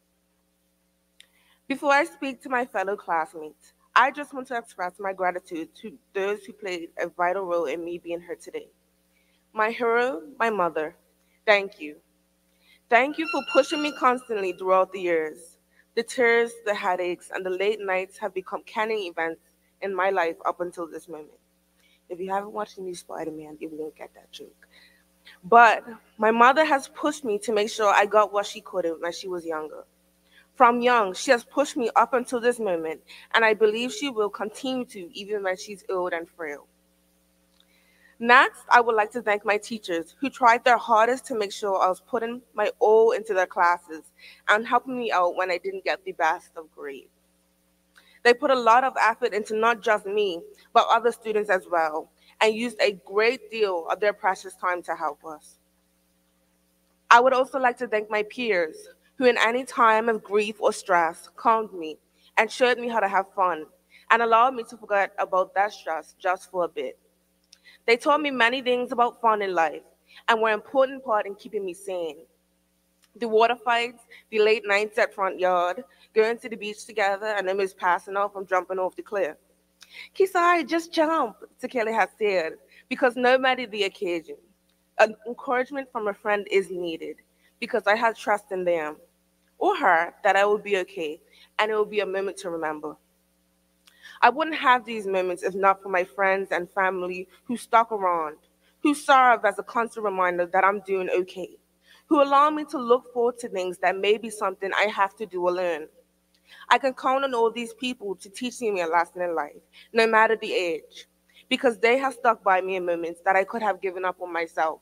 Before I speak to my fellow classmates, I just want to express my gratitude to those who played a vital role in me being here today. My hero, my mother, thank you. Thank you for pushing me constantly throughout the years. The tears, the headaches, and the late nights have become canon events in my life up until this moment. If you haven't watched the new Spider-Man, you won't get that joke. But my mother has pushed me to make sure I got what she couldn't when she was younger. From young, she has pushed me up until this moment, and I believe she will continue to even when she's old and frail. Next, I would like to thank my teachers who tried their hardest to make sure I was putting my all into their classes and helping me out when I didn't get the best of grades. They put a lot of effort into not just me, but other students as well, and used a great deal of their precious time to help us. I would also like to thank my peers who in any time of grief or stress calmed me and showed me how to have fun and allowed me to forget about that stress just for a bit. They taught me many things about fun in life and were an important part in keeping me sane. The water fights, the late nights at front yard, going to the beach together and then was passing off from jumping off the cliff. Kisai, just jump, Tekele has said, because no matter the occasion, an encouragement from a friend is needed because I have trust in them or her that I will be okay and it will be a moment to remember. I wouldn't have these moments if not for my friends and family who stuck around, who serve as a constant reminder that I'm doing okay, who allow me to look forward to things that may be something I have to do alone. I can count on all these people to teach me a lesson in life, no matter the age, because they have stuck by me in moments that I could have given up on myself.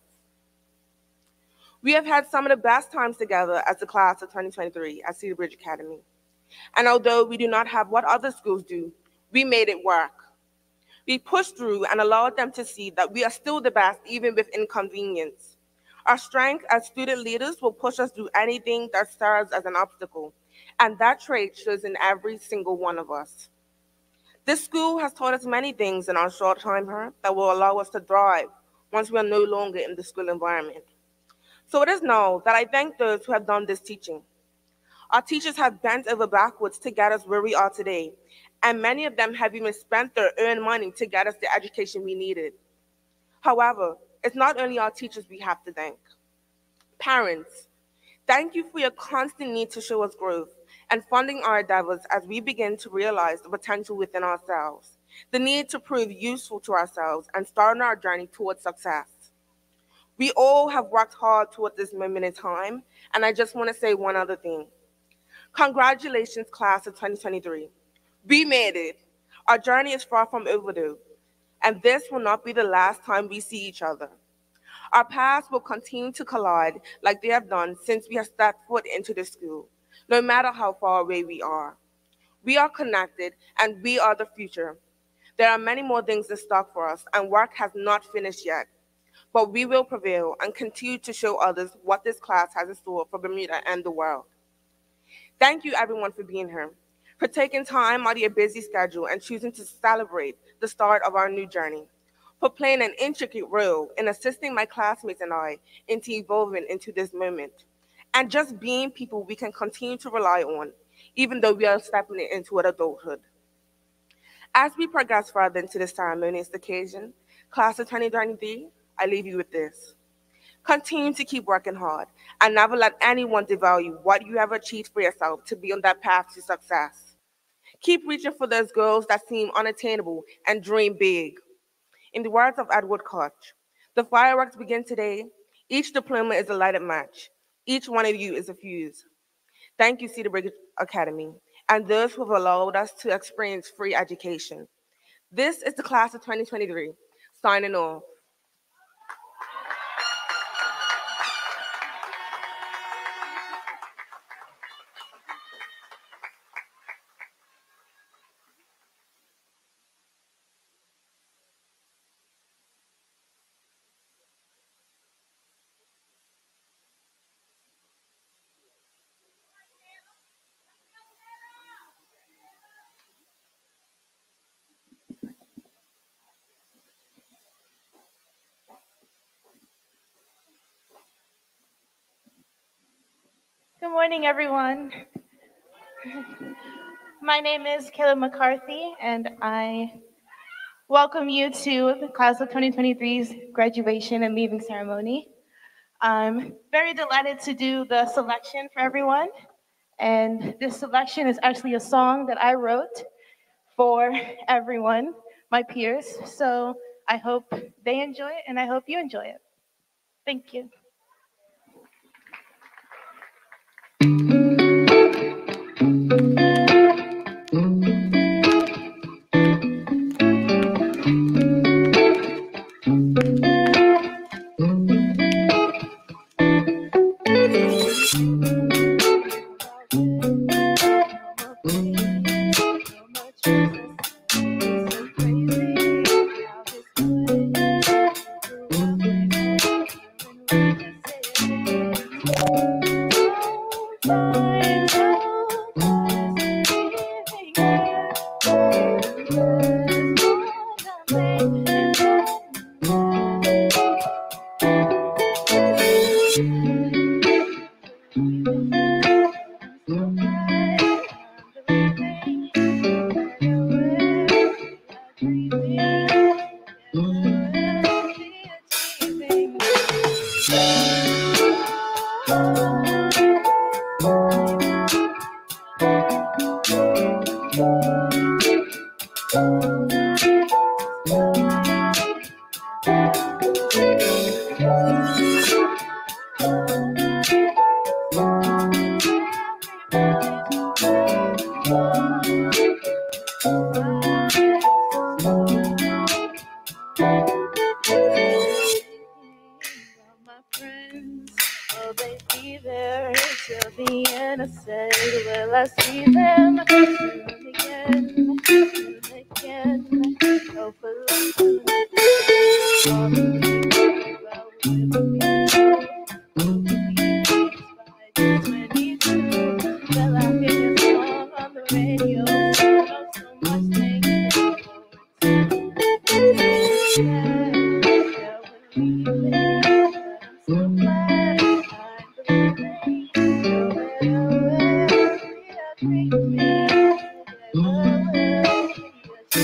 We have had some of the best times together as the class of twenty twenty-three at Cedarbridge Academy. And although we do not have what other schools do, we made it work. We pushed through and allowed them to see that we are still the best even with inconvenience. Our strength as student leaders will push us through anything that serves as an obstacle, and that trait shows in every single one of us. This school has taught us many things in our short time here that will allow us to thrive once we are no longer in the school environment. So it is now that I thank those who have done this teaching. Our teachers have bent over backwards to get us where we are today, and many of them have even spent their earned money to get us the education we needed. However, it's not only our teachers we have to thank. Parents, thank you for your constant need to show us growth and funding our endeavors as we begin to realize the potential within ourselves, the need to prove useful to ourselves and start on our journey towards success. We all have worked hard toward this moment in time, and I just want to say one other thing. Congratulations, class of twenty twenty-three. We made it. Our journey is far from overdue, and this will not be the last time we see each other. Our paths will continue to collide like they have done since we have stepped foot into the school, no matter how far away we are. We are connected, and we are the future. There are many more things in stock for us, and work has not finished yet. But we will prevail and continue to show others what this class has in store for Bermuda and the world. Thank you, everyone, for being here, for taking time out of your busy schedule and choosing to celebrate the start of our new journey, for playing an intricate role in assisting my classmates and I into evolving into this moment, and just being people we can continue to rely on, even though we are stepping into adulthood. As we progress further into this ceremonious occasion, class of twenty twenty-three, I leave you with this. Continue to keep working hard and never let anyone devalue what you have achieved for yourself to be on that path to success. Keep reaching for those goals that seem unattainable and dream big. In the words of Edward Koch, the fireworks begin today. Each diploma is a lighted match. Each one of you is a fuse. Thank you, Cedarbridge Academy, and those who have allowed us to experience free education. This is the class of twenty twenty-three, signing off.
Good morning, everyone. My name is Kayla McCarthy, and I welcome you to the class of twenty twenty-three's graduation and leaving ceremony. I'm very delighted to do the selection for everyone, and this selection is actually a song that I wrote for everyone, my peers, so I hope they enjoy it, and I hope you enjoy it. Thank you.
My friends, will they be there till the end? I said, will I see them soon again, soon again? Hopefully soon again. Well, we'll be twenty-two. Well, I hear your song on the radio. So, so much things to look forward to. Yeah, yeah, we'll be there. So glad I'm believing no matter where we are dreaming, there will be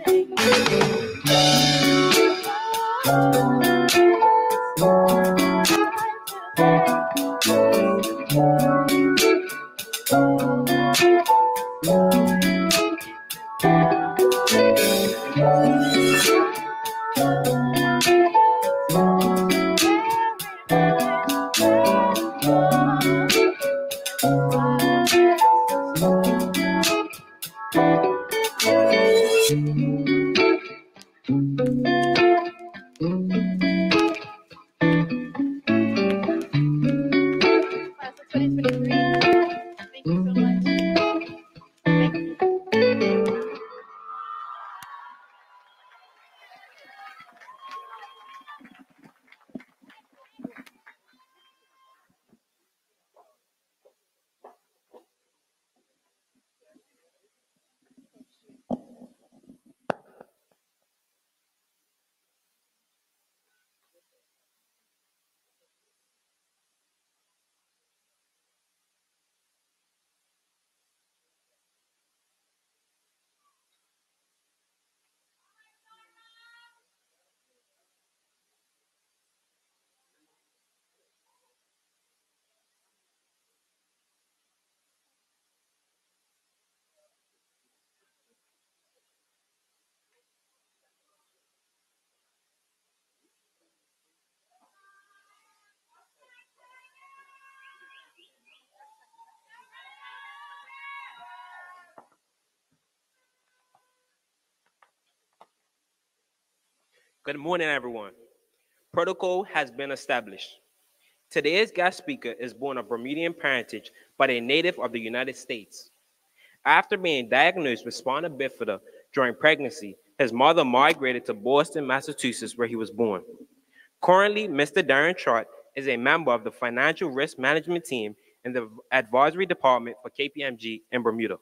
Good morning, everyone. Protocol has been established. Today's guest speaker is born of Bermudian parentage but a native of the United States. After being diagnosed with spina bifida during pregnancy, his mother migrated to Boston, Massachusetts, where he was born. Currently, Mister Darren Trott is a member of the financial risk management team in the advisory department for K P M G in Bermuda.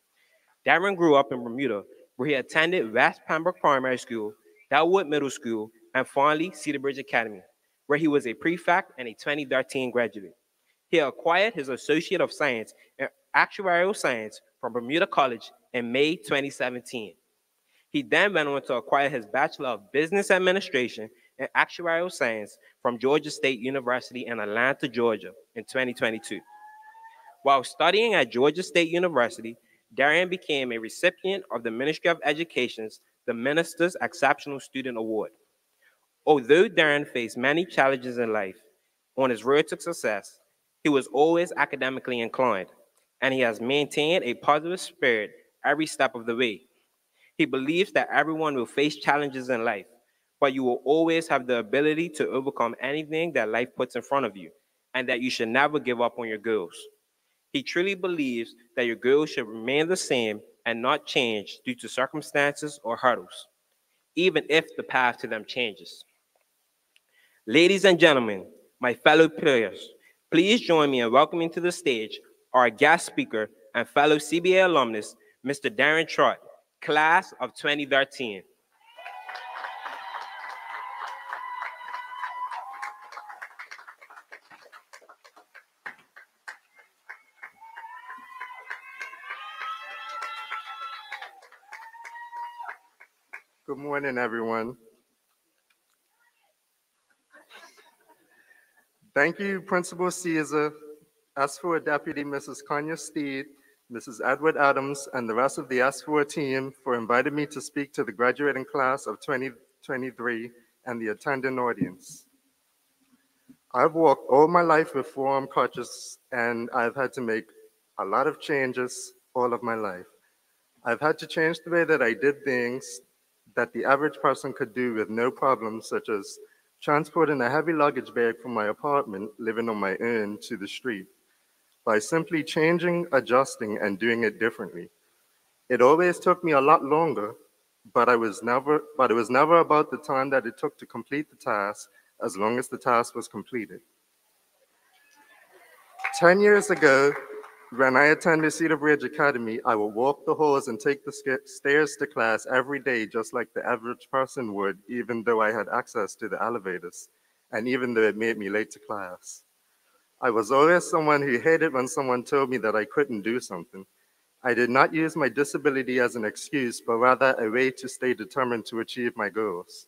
Darren grew up in Bermuda, where he attended West Pembroke Primary School, Delwood Middle School, and finally Cedarbridge Academy, where he was a prefect and a twenty thirteen graduate. He acquired his Associate of Science in Actuarial Science from Bermuda College in May twenty seventeen. He then went on to acquire his Bachelor of Business Administration and Actuarial Science from Georgia State University in Atlanta, Georgia in twenty twenty-two. While studying at Georgia State University, Darren became a recipient of the Ministry of Education's The Minister's Exceptional Student Award. Although Darren faced many challenges in life, on his road to success, he was always academically inclined, and he has maintained a positive spirit every step of the way. He believes that everyone will face challenges in life, but you will always have the ability to overcome anything that life puts in front of you, and that you should never give up on your goals. He truly believes that your goals should remain the same and not change due to circumstances or hurdles, even if the path to them changes. Ladies and gentlemen, my fellow peers, please join me in welcoming to the stage our guest speaker and fellow C B A alumnus, Mister Darren Trott, class of twenty thirteen.
Good morning, everyone. Thank you, Principal Caesar, S four Deputy Missus Kanya Steed, Missus Edward Adams, and the rest of the S four team for inviting me to speak to the graduating class of twenty twenty-three and the attending audience. I've walked all my life with forearm crutches, and I've had to make a lot of changes all of my life. I've had to change the way that I did things that the average person could do with no problems, such as transporting a heavy luggage bag from my apartment, living on my own, to the street, by simply changing, adjusting, and doing it differently. It always took me a lot longer, but I was never, but it was never about the time that it took to complete the task, as long as the task was completed. Ten years ago, when I attended Cedarbridge Academy, I would walk the halls and take the stairs to class every day, just like the average person would, even though I had access to the elevators, and even though it made me late to class. I was always someone who hated when someone told me that I couldn't do something. I did not use my disability as an excuse, but rather a way to stay determined to achieve my goals.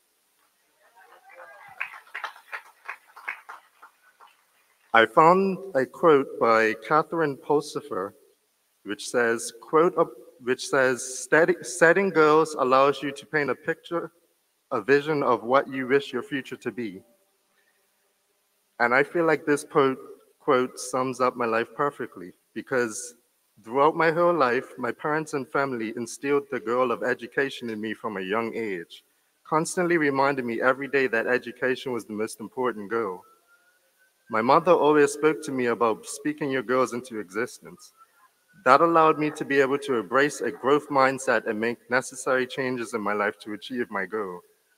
I found a quote by Catherine Pulsifer, which says, quote, which says, Steady, setting goals allows you to paint a picture, a vision of what you wish your future to be. And I feel like this quote, quote sums up my life perfectly, because throughout my whole life, my parents and family instilled the goal of education in me from a young age, constantly reminding me every day that education was the most important goal. My mother always spoke to me about speaking your goals into existence. That allowed me to be able to embrace a growth mindset and make necessary changes in my life to achieve my goal.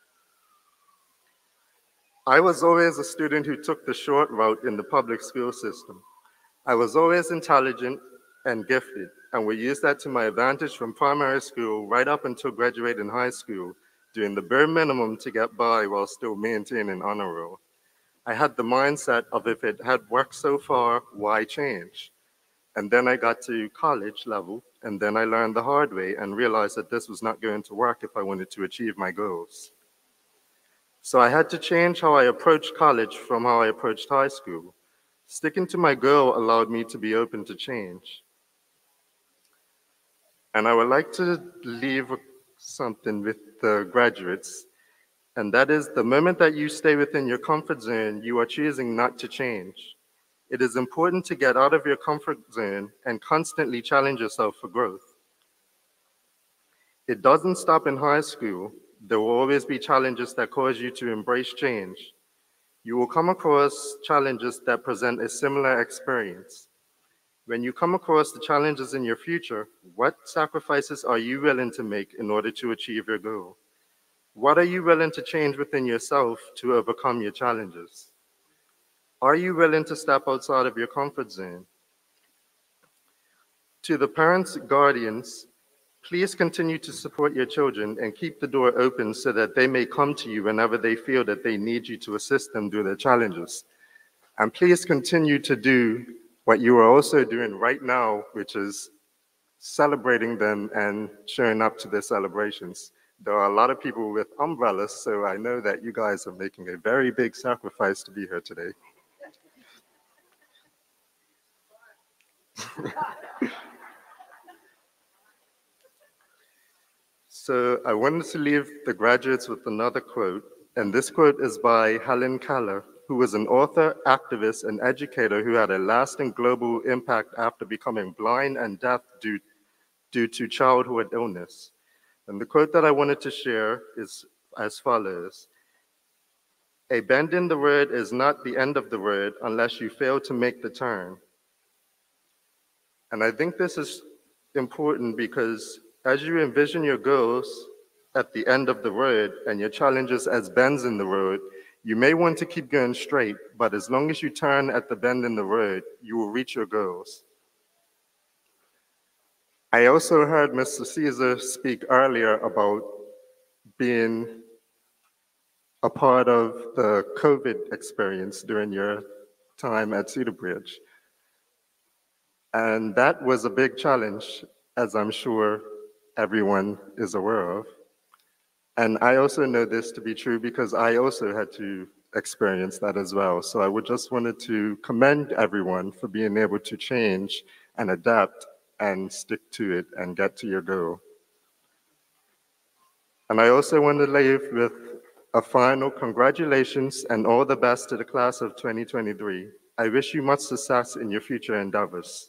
I was always a student who took the short route in the public school system. I was always intelligent and gifted, and would use that to my advantage from primary school right up until graduating high school, doing the bare minimum to get by while still maintaining honor roll. I had the mindset of if it had worked so far, why change? And then I got to college level, and then I learned the hard way and realized that this was not going to work if I wanted to achieve my goals. So I had to change how I approached college from how I approached high school. Sticking to my goal allowed me to be open to change. And I would like to leave something with the graduates. And that is, the moment that you stay within your comfort zone, you are choosing not to change. It is important to get out of your comfort zone and constantly challenge yourself for growth. It doesn't stop in high school. There will always be challenges that cause you to embrace change. You will come across challenges that present a similar experience. When you come across the challenges in your future, what sacrifices are you willing to make in order to achieve your goal? What are you willing to change within yourself to overcome your challenges? Are you willing to step outside of your comfort zone? To the parents, guardians, please continue to support your children and keep the door open so that they may come to you whenever they feel that they need you to assist them through their challenges. And please continue to do what you are also doing right now, which is celebrating them and showing up to their celebrations. There are a lot of people with umbrellas, so I know that you guys are making a very big sacrifice to be here today. So I wanted to leave the graduates with another quote And this quote is by Helen Keller, who was an author, activist, and educator who had a lasting global impact after becoming blind and deaf due, due to childhood illness. And the quote that I wanted to share is as follows. A bend in the road is not the end of the road unless you fail to make the turn. And I think this is important because as you envision your goals at the end of the road and your challenges as bends in the road, you may want to keep going straight, but as long as you turn at the bend in the road, you will reach your goals. I also heard Mister Caesar speak earlier about being a part of the COVID experience during your time at Cedarbridge. And that was a big challenge, as I'm sure everyone is aware of. And I also know this to be true because I also had to experience that as well. So I would just wanted to commend everyone for being able to change and adapt and stick to it and get to your goal. And I also want to leave with a final congratulations and all the best to the class of twenty twenty-three. I wish you much success in your future endeavors.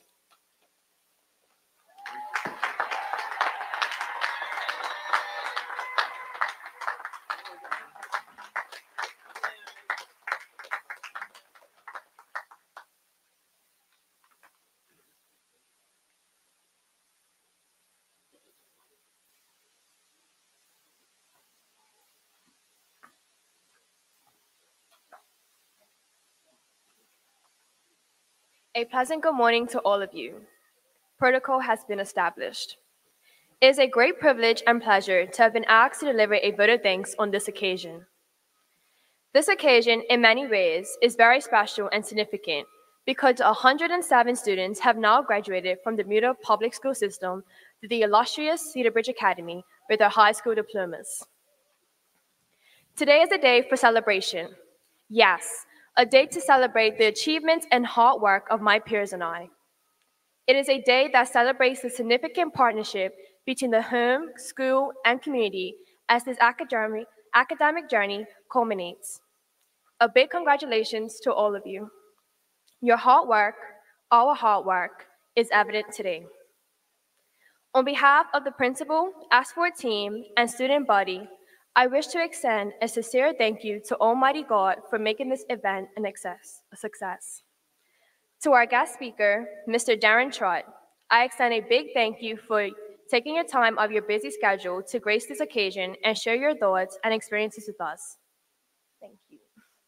A pleasant good morning to all of you. Protocol has been established. It is a great privilege and pleasure to have been asked to deliver a vote of thanks on this occasion. This occasion, in many ways, is very special and significant because one hundred seven students have now graduated from the Bermuda public school system to the illustrious Cedarbridge Academy with their high school diplomas. Today is a day for celebration. Yes, a day to celebrate the achievements and hard work of my peers and I. It is a day that celebrates the significant partnership between the home, school, and community as this academic, academic journey culminates. A big congratulations to all of you. Your hard work, our hard work, is evident today. On behalf of the principal, S four team, and student body, I wish to extend a sincere thank you to Almighty God for making this event an success. A success. To our guest speaker, Mister Darren Trott, I extend a big thank you for taking your time out of your busy schedule to grace this occasion and share your thoughts and experiences with us. Thank you.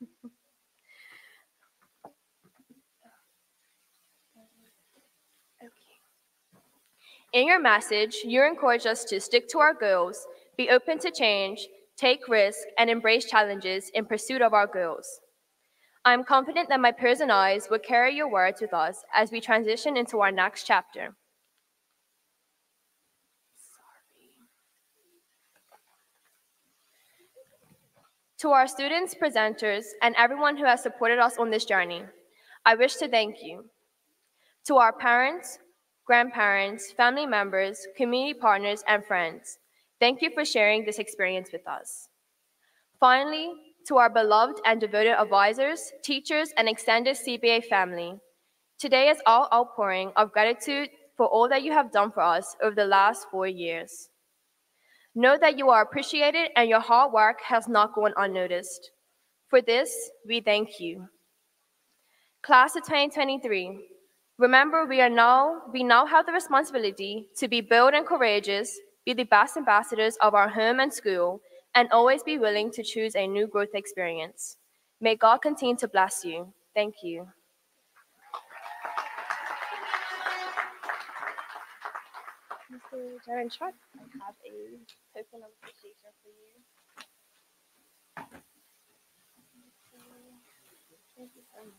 In your message, you encourage us to stick to our goals, be open to change, take risks, and embrace challenges in pursuit of our goals. I'm confident that my peers and I will carry your words with us as we transition into our next chapter. To our students, presenters, and everyone who has supported us on this journey, I wish to thank you. To our parents, grandparents, family members, community partners, and friends, thank you for sharing this experience with us. Finally, to our beloved and devoted advisors, teachers, and extended C B A family, today is our outpouring of gratitude for all that you have done for us over the last four years. Know that you are appreciated and your hard work has not gone unnoticed. For this, we thank you. Class of twenty twenty-three, remember we are now, we now have the responsibility to be bold and courageous, be the best ambassadors of our home and school, and always be willing to choose a new growth experience. May God continue to bless you. Thank you. Mister Darren Trott, I have a token of appreciation for you. Thank you so much.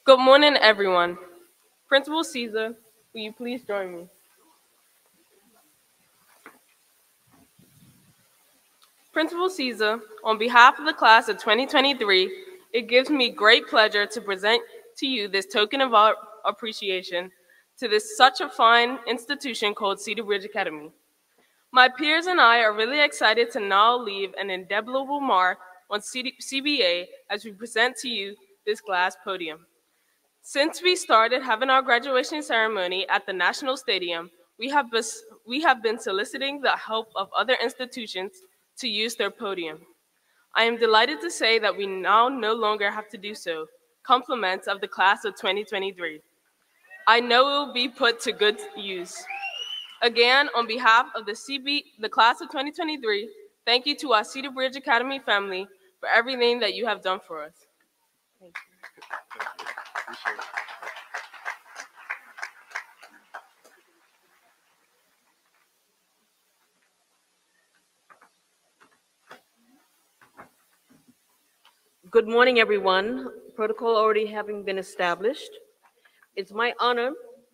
Good morning, everyone. Principal Caesar, will you please join me? Principal Caesar, on behalf of the class of twenty twenty-three, it gives me great pleasure to present to you this token of our appreciation to this such a fine institution called Cedarbridge Academy. My peers and I are really excited to now leave an indelible mark on C B A as we present to you this glass podium. Since we started having our graduation ceremony at the National Stadium, we have, bes- we have been soliciting the help of other institutions to use their podium. I am delighted to say that we now no longer have to do so. Compliments of the class of twenty twenty-three. I know it will be put to good use. Again, on behalf of the C B, the class of twenty twenty-three, thank you to our Cedarbridge Academy family for everything that you have done for us. Thank you.
Good morning, everyone. Protocol already having been established, it's my honor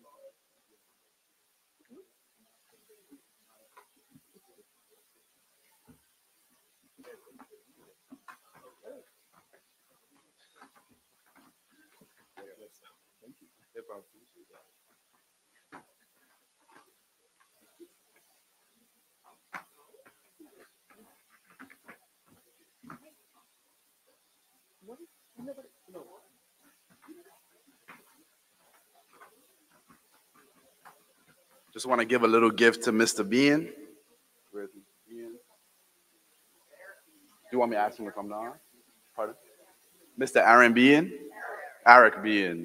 Just want to give a little gift to Mister Bean. Where's Mister Bean? Do you want me to ask him to come down? Pardon? Mister Aaron Bean? Eric Bean.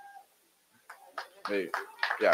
Hey, yeah.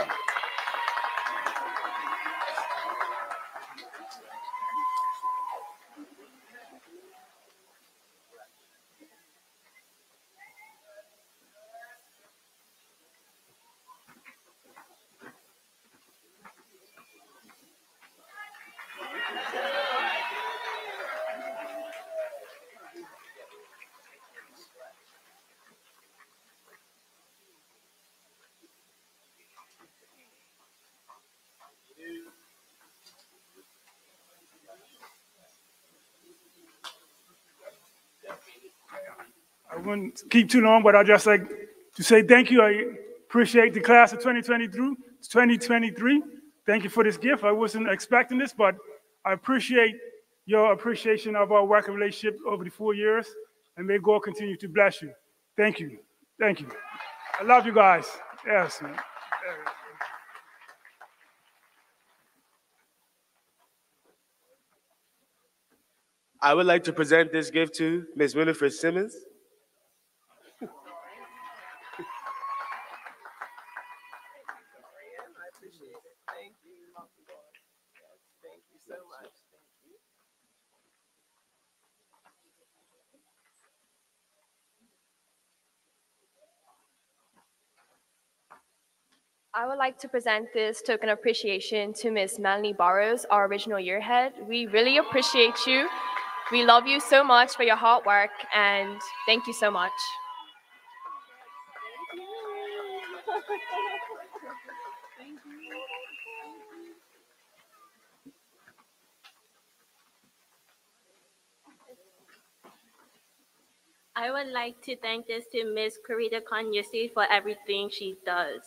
I wouldn't keep too long, but I'd just like to say thank you. I appreciate the class of twenty twenty-three. Thank you for this gift. I wasn't expecting this, but I appreciate your appreciation of our working relationship over the four years, and may God continue to bless you. Thank you. Thank you. I love you guys. Yes, man.
I would like to present this gift to Miz Winifred Simmons.
I would like to present this token of appreciation to Miz Melanie Barrows, our original year head. We really appreciate you. We love you so much for your hard work, and thank you so much.
I would like to thank this to Miss Karita Kanyasi for everything she does.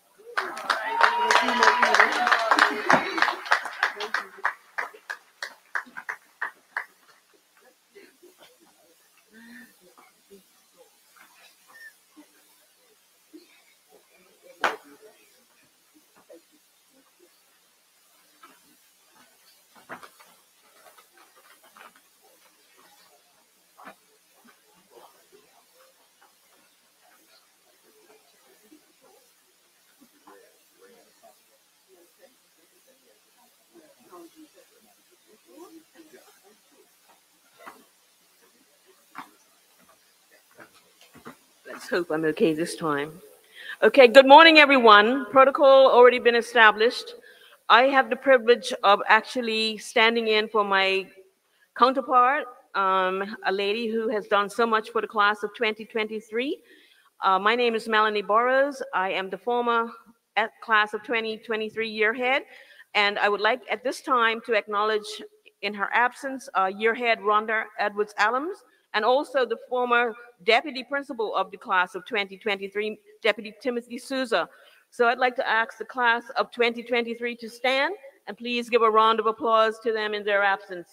Let's hope I'm okay this time. Okay, good morning, everyone. Protocol already been established. I have the privilege of actually standing in for my counterpart, um, a lady who has done so much for the class of twenty twenty-three. Uh, my name is Melanie Burrows. I am the former at class of twenty twenty-three year head, and I would like at this time to acknowledge in her absence uh, year head Rhonda Edwards Adams, and also the former deputy principal of the class of twenty twenty-three, Deputy Timothy Souza. So I'd like to ask the class of twenty twenty-three to stand, and please give a round of applause to them in their absence.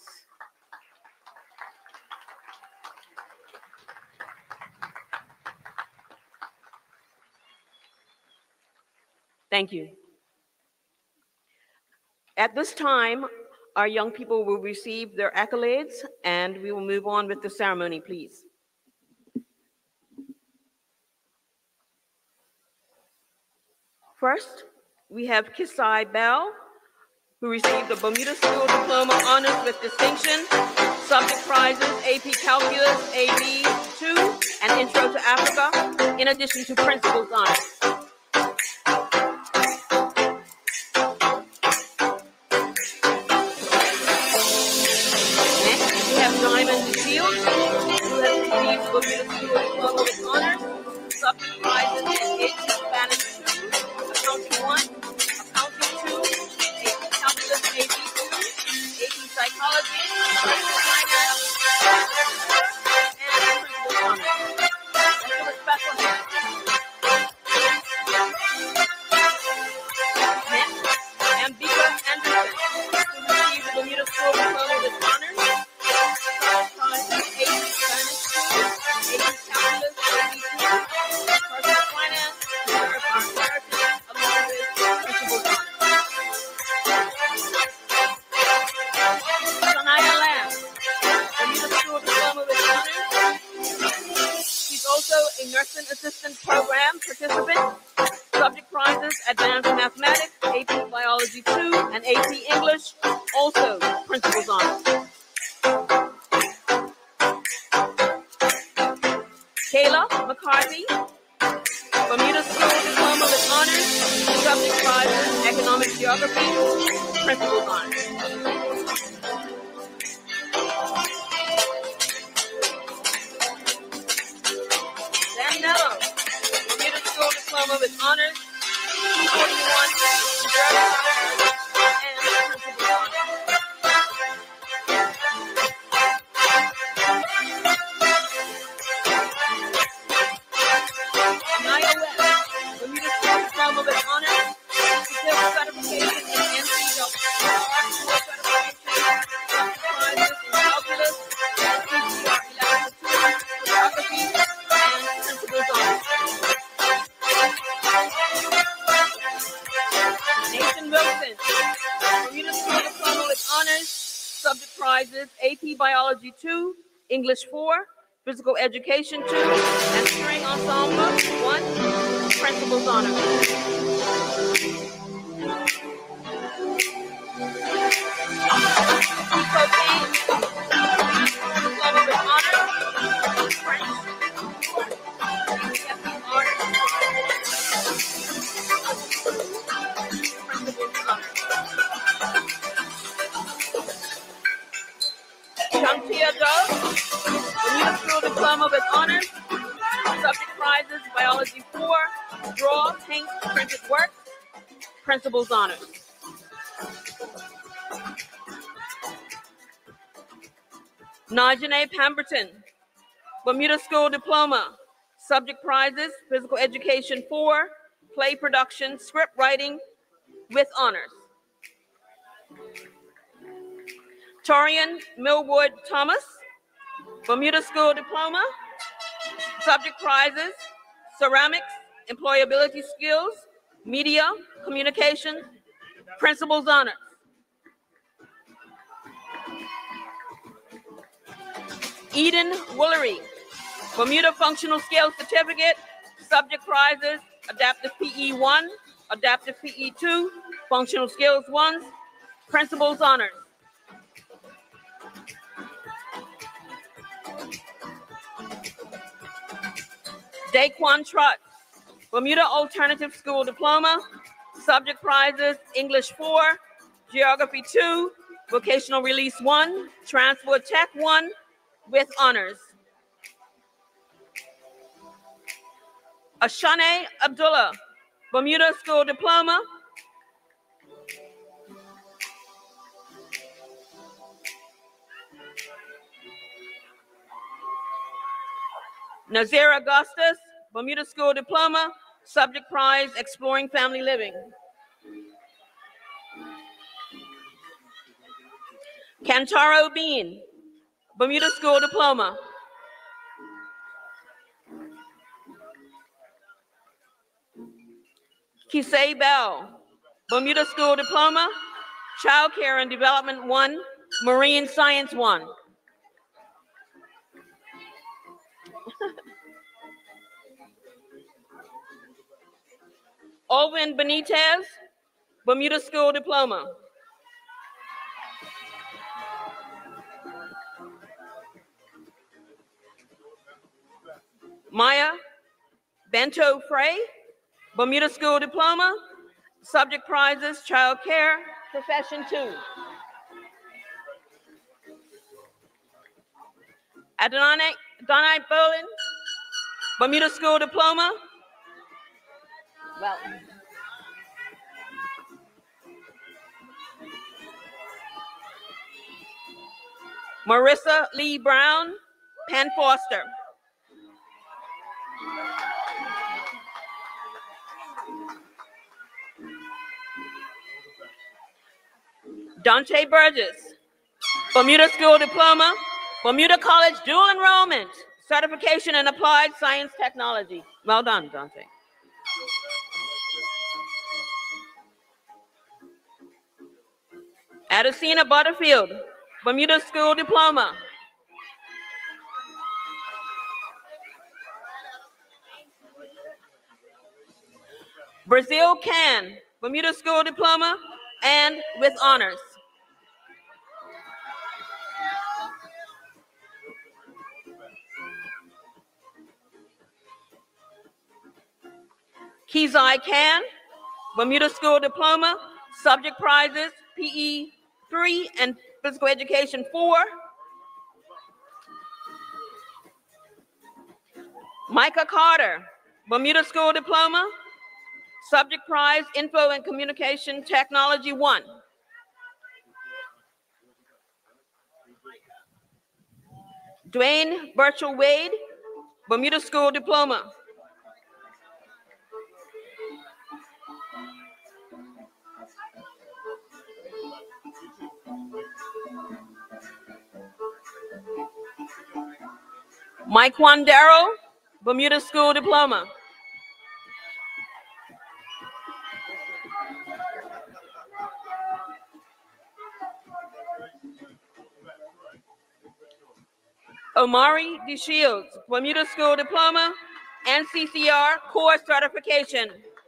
Thank you. At this time, our young people will receive their accolades, and we will move on with the ceremony, please. First, we have Kisai Bell, who received the Bermuda School Diploma Honors with Distinction, subject prizes A P Calculus, A B two, and Intro to Africa, in addition to Principal's Honors. Diamond Shields, who has received Bermuda School Diploma with Honors, subject prizes in A P Spanish two, Accounting one, Accounting two, A P Calculus A P two, A P Psychology, Finance, and Principal's Honors. Let's give a special hand. Next, Ambika Anderson, who received Bermuda School Diploma with Honors. Nursing Assistant Program participant, subject prizes, Advanced Mathematics, A P Biology two, and A P English, also Principal's Honors. Kayla McCarthy, Bermuda School Diploma with Honors, subject prizes, Economic Geography, Principal's Honors. Danilo, Bermuda School Diploma with Honors, two forty-one, Reserve Honors, and Principal's Honors. Anaya West, Bermuda School Diploma with Honors, Certificate Certification in N C W R, Certification, prizes in Calculus, and P C R eleven, Geography, and Principal's Honors. Nathan Wilson, Bermuda School Diploma with Honors, subject prizes A P Biology two, English four, Physical Education two, and String Ensemble one, Principal's Honors. Diploma with Honors, French. Shantia Dove, Bermuda School Diploma with Honors, subject prizes, Biology four, Draw, Paint, Printed Work, Principal's Honors. Najane Pemberton, Bermuda School Diploma, subject prizes, Physical Education four, Play Production, Script Writing with Honors. Torian Millwood Thomas, Bermuda School Diploma, subject prizes, Ceramics, Employability Skills, Media, Communication, Principal's Honors. Eden Woolery, Bermuda Functional Skills Certificate, subject prizes, Adaptive P E one, Adaptive P E two, Functional Skills ones, Principal's Honors. Daquan Trott, Bermuda Alternative School Diploma, subject prizes, English four, Geography two, Vocational Release one, Transport Tech one, with Honors. Ashane Abdullah, Bermuda School Diploma. Nazir Augustus, Bermuda School Diploma, subject prize, Exploring Family Living. Kantaro Bean, Bermuda School Diploma. Kisei Bell, Bermuda School Diploma, Child Care and Development one, Marine Science one. Olvin Benitez, Bermuda School Diploma. Maya Bento Frey, Bermuda School Diploma, subject prizes, Child Care, Profession two. Adonai, Adonai Berlin, Bermuda School Diploma. Well, Marissa Lee Brown, Penn Foster. Dante Burgess, Bermuda School Diploma, Bermuda College Dual Enrollment, Certification in Applied Science Technology. Well done, Dante. Adesina Butterfield, Bermuda School Diploma. Brazil Can, Bermuda School Diploma, and with honors. Kizai Can, Bermuda School Diploma, subject prizes, P E three and Physical Education four. Micah Carter, Bermuda School Diploma, subject prize, Info and Communication Technology one. Dwayne Birchall Wade, Bermuda School Diploma. Mike Wandero, Bermuda School Diploma. Omari DeShields, Bermuda School Diploma, N C C R Core Certification.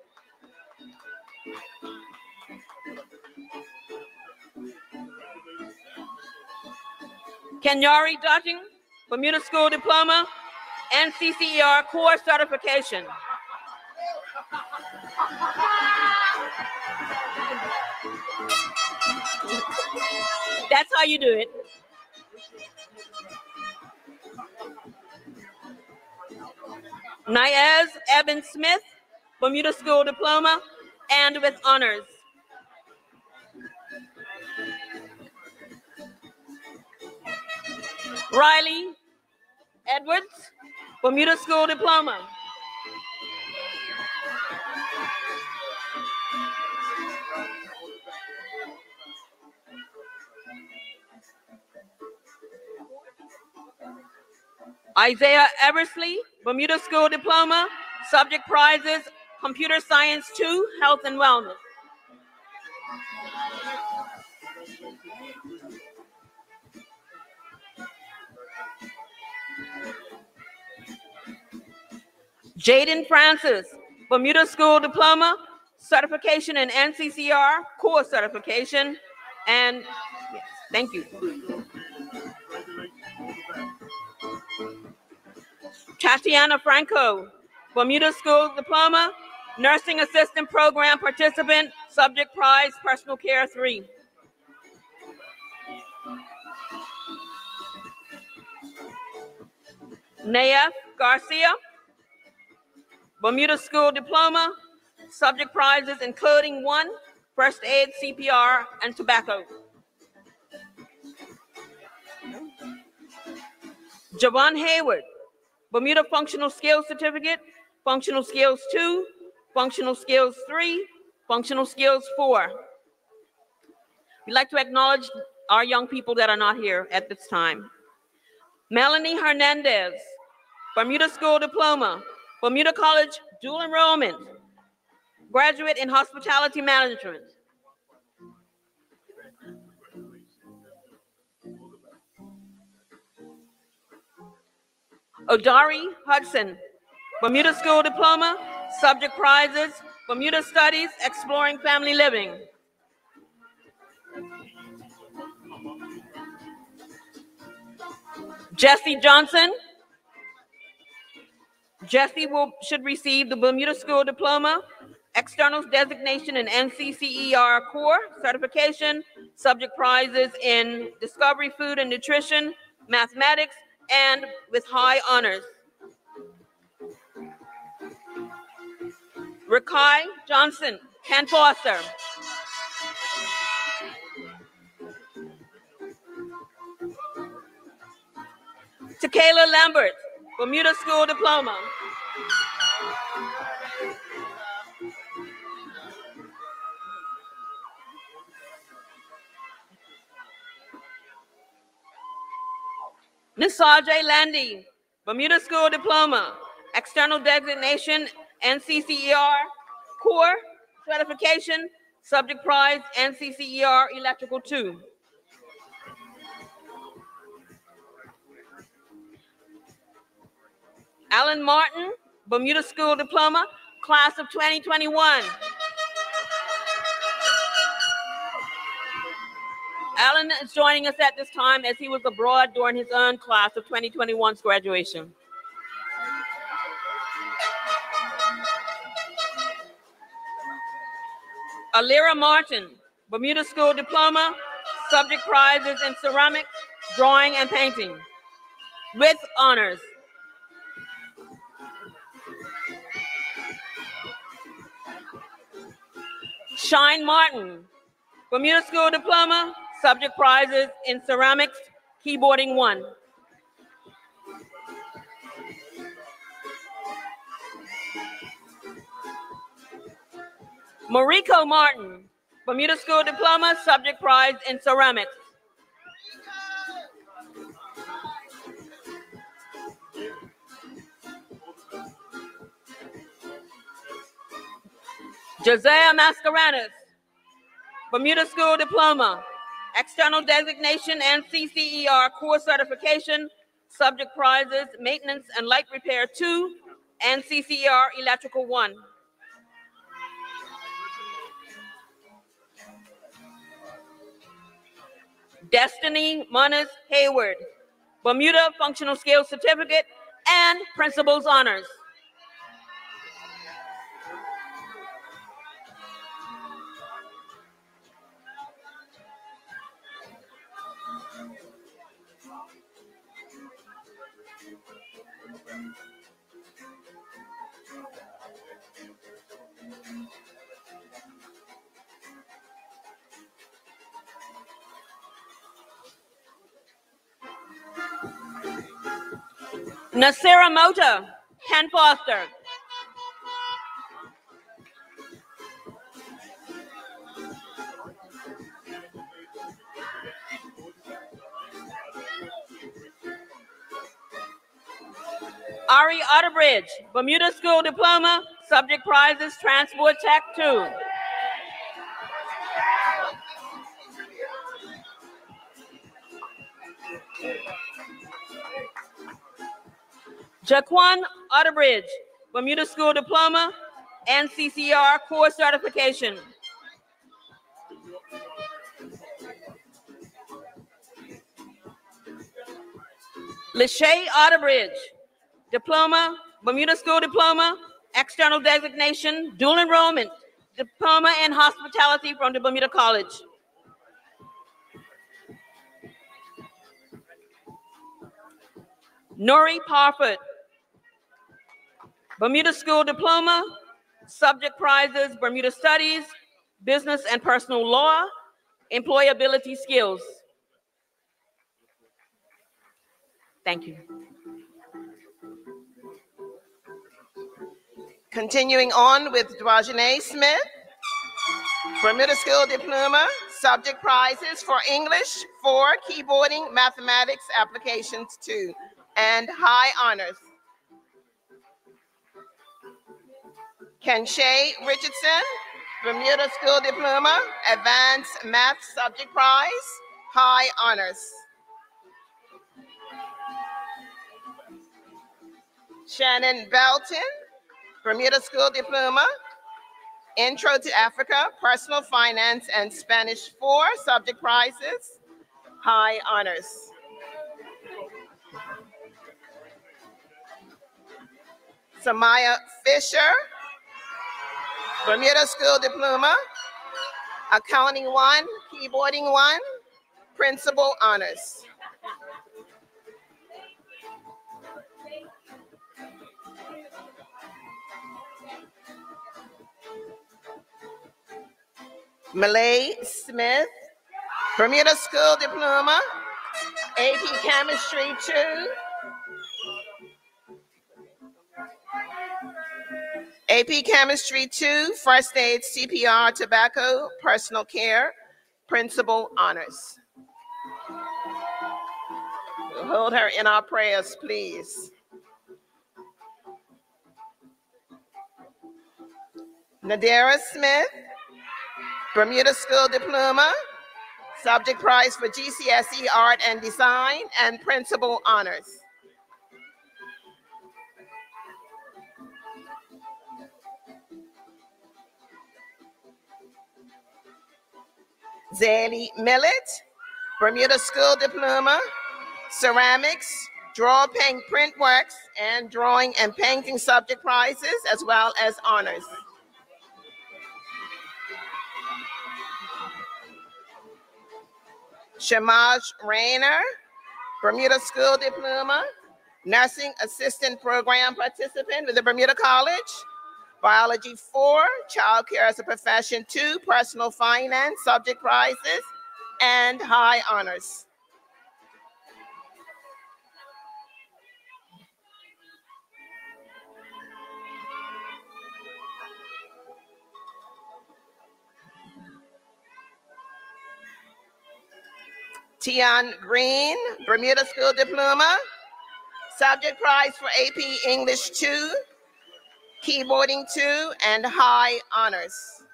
Kenyari Dutching, Bermuda School Diploma, N C C R Core Certification. That's how you do it. Niaz Evan Smith, Bermuda School Diploma, and with honors. Riley Edwards, Bermuda School Diploma. Isaiah Eversley, Bermuda School Diploma, subject prizes, Computer Science two, Health and Wellness. Jaden Francis, Bermuda School Diploma, certification in N C C R, core certification, and yes, thank you. Tatiana Franco, Bermuda School Diploma, nursing assistant program participant, subject prize, personal care three. Nayef Garcia, Bermuda School Diploma, subject prizes including one, first aid, C P R, and tobacco. Javon Hayward, Bermuda Functional Skills Certificate, Functional Skills two, Functional Skills three, Functional Skills four. We'd like to acknowledge our young people that are not here at this time. Melanie Hernandez, Bermuda School Diploma, Bermuda College Dual Enrollment, graduate in Hospitality Management. Odari Hudson, Bermuda School Diploma, subject prizes, Bermuda Studies, Exploring Family Living. Jesse Johnson, Jesse will, should receive the Bermuda School Diploma, Externals Designation in N C C E R Core Certification, subject prizes in Discovery, Food and Nutrition, Mathematics, and with high honors. Rakai Johnson, Ken Foster. Tequila Lambert, Bermuda School Diploma. Nisajay Landy, Bermuda School Diploma, External Designation, N C C E R, Core Certification, Subject Prize, N C C E R Electrical two. Alan Martin, Bermuda School Diploma, Class of twenty twenty-one. Alan is joining us at this time as he was abroad during his own class of twenty twenty-one's graduation. Alira Martin, Bermuda School Diploma, subject prizes in ceramics, drawing, and painting, with honors. Shine Martin, Bermuda School Diploma, subject prizes in ceramics, keyboarding one. Mariko Martin, Bermuda School Diploma, subject prize in ceramics. Josiah Mascarenas, Bermuda School Diploma, External Designation, N C C E R Core Certification, subject prizes, Maintenance and Light Repair two, N C C E R Electrical one. Destiny Moniz Hayward, Bermuda Functional Skills Certificate and Principal's Honors. Nasira Mota, Ken Foster. Ari Otterbridge, Bermuda School Diploma, subject prizes, Transport Tech two. Jaquan Otterbridge, Bermuda School Diploma, N C C R Core Certification. Lachey Otterbridge, Diploma, Bermuda School Diploma, External Designation, Dual Enrollment, Diploma in Hospitality from the Bermuda College. Nori Parford, Bermuda School Diploma, subject prizes, Bermuda Studies, Business and Personal Law, Employability Skills. Thank you.
Continuing on with Dwajane Smith, Bermuda School Diploma, subject prizes for English, four, keyboarding, mathematics, applications, two, and high honors. Kenshay Richardson, Bermuda School Diploma, advanced math subject prize, high honors. Shannon Belton, Bermuda School Diploma, Intro to Africa, Personal Finance, and Spanish four, subject prizes, high honors. Samaya Fisher, Bermuda School Diploma, Accounting one, Keyboarding one, Principal honors. Malay Smith, Bermuda School Diploma, A P Chemistry two, A P Chemistry two, First Aid, C P R, Tobacco, Personal Care, Principal honors. We'll hold her in our prayers, please. Nadira Smith, Bermuda School Diploma, subject prize for G C S E Art and Design, and Principal honors. Zaylee Millet, Bermuda School Diploma, Ceramics, Draw, Paint, Print Works, and Drawing and Painting subject prizes, as well as honors. Shamaj Rayner, Bermuda School Diploma, Nursing Assistant Program participant with the Bermuda College, Biology four, Child Care as a Profession two, Personal Finance, subject prizes, and high honors. Tian Green, Bermuda School Diploma, subject prize for A P English two, Keyboarding two, and high honors.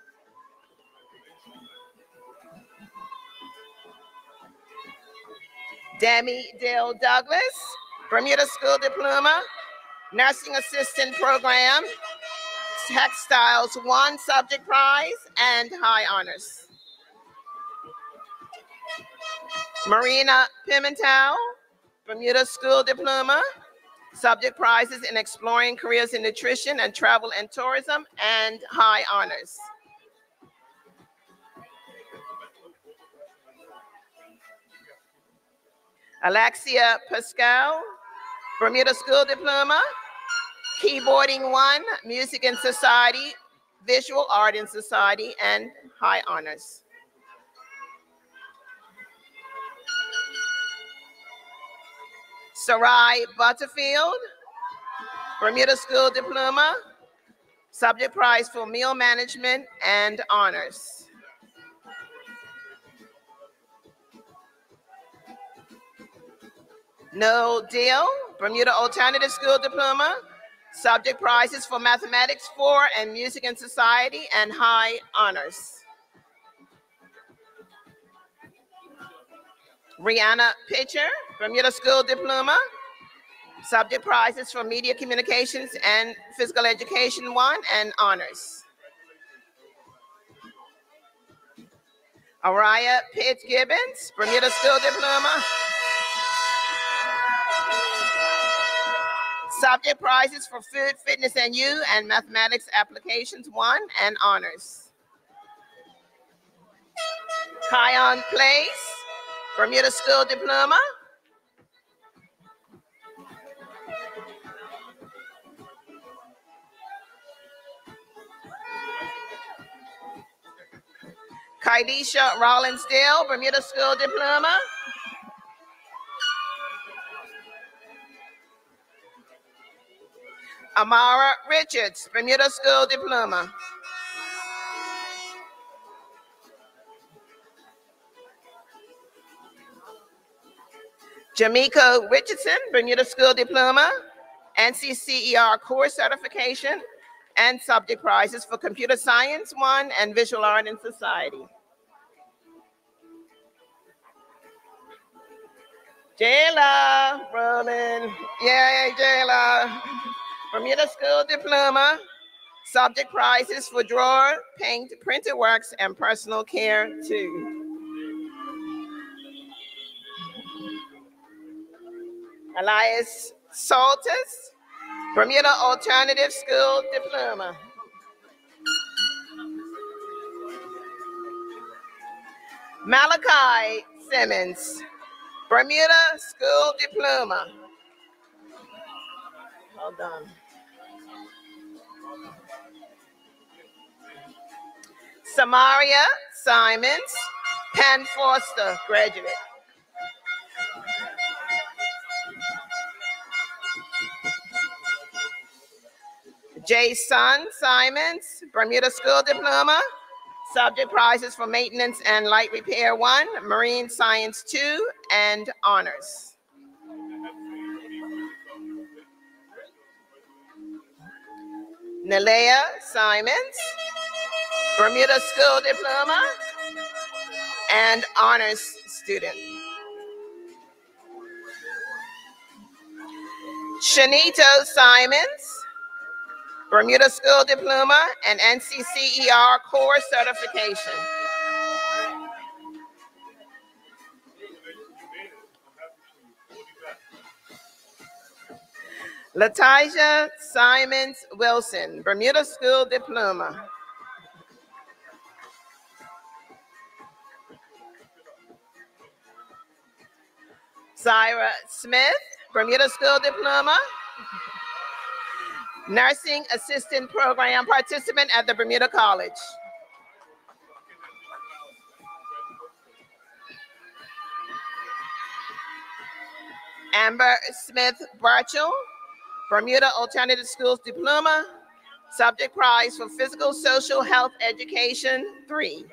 Demi Dale Douglas, Bermuda School Diploma, Nursing Assistant Program, Textiles one, subject prize, and high honors. Marina Pimentel, Bermuda School Diploma, subject prizes in Exploring Careers in Nutrition and Travel and Tourism, and high honors. Alexia Pascal, Bermuda School Diploma, Keyboarding one, Music and Society, Visual Art and Society, and high honors. Sarai Butterfield, Bermuda School Diploma, subject prize for Meal Management and honors. Noel Deal, Bermuda Alternative School Diploma, subject prizes for Mathematics four and Music and Society, and high honors. Rihanna Pitcher, Bermuda School Diploma, subject prizes for Media Communications and Physical Education one, and honors. Araya Pitt Gibbons, Bermuda School Diploma, subject prizes for Food, Fitness, and You and Mathematics Applications one, and honors. Kion Place, Bermuda School Diploma, Kaidisha Rollins-Dill, Bermuda School Diploma. Amara Richards, Bermuda School Diploma. Jamaica Richardson, Bermuda School Diploma, N C C E R Course Certification, and subject prizes for Computer Science one and Visual Art and Society. Jayla, Roland, yay, Jayla. Bermuda School Diploma, subject prizes for drawer, paint, printed works, and personal care too. Elias Saltis, Bermuda Alternative School Diploma. Malachi Simmons, Bermuda School Diploma. Hold on. Samaria Simons, Penn Foster graduate. Jason Simons, Bermuda School Diploma. Subject prizes for maintenance and light repair one, marine science two, and honors. Nalea Simons, Bermuda School Diploma and honors student. Shanito Simons, Bermuda School Diploma and N C C E R Core Certification. Latasia Simons Wilson, Bermuda School Diploma. Zyra Smith, Bermuda School Diploma. Nursing Assistant Program participant at the Bermuda College. Amber Smith Burchell, Bermuda Alternative Schools Diploma. Subject prize for Physical Social Health Education three.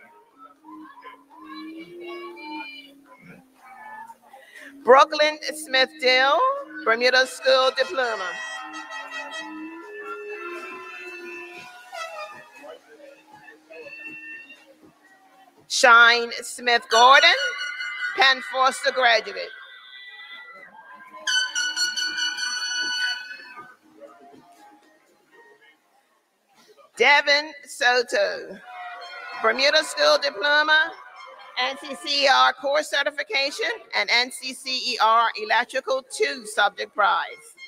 Brooklyn Smith Dill, Bermuda School Diploma. Shine Smith Gordon, Penn Foster graduate. Devin Soto, Bermuda School Diploma, N C C E R Core Certification, and N C C E R Electrical two subject prize.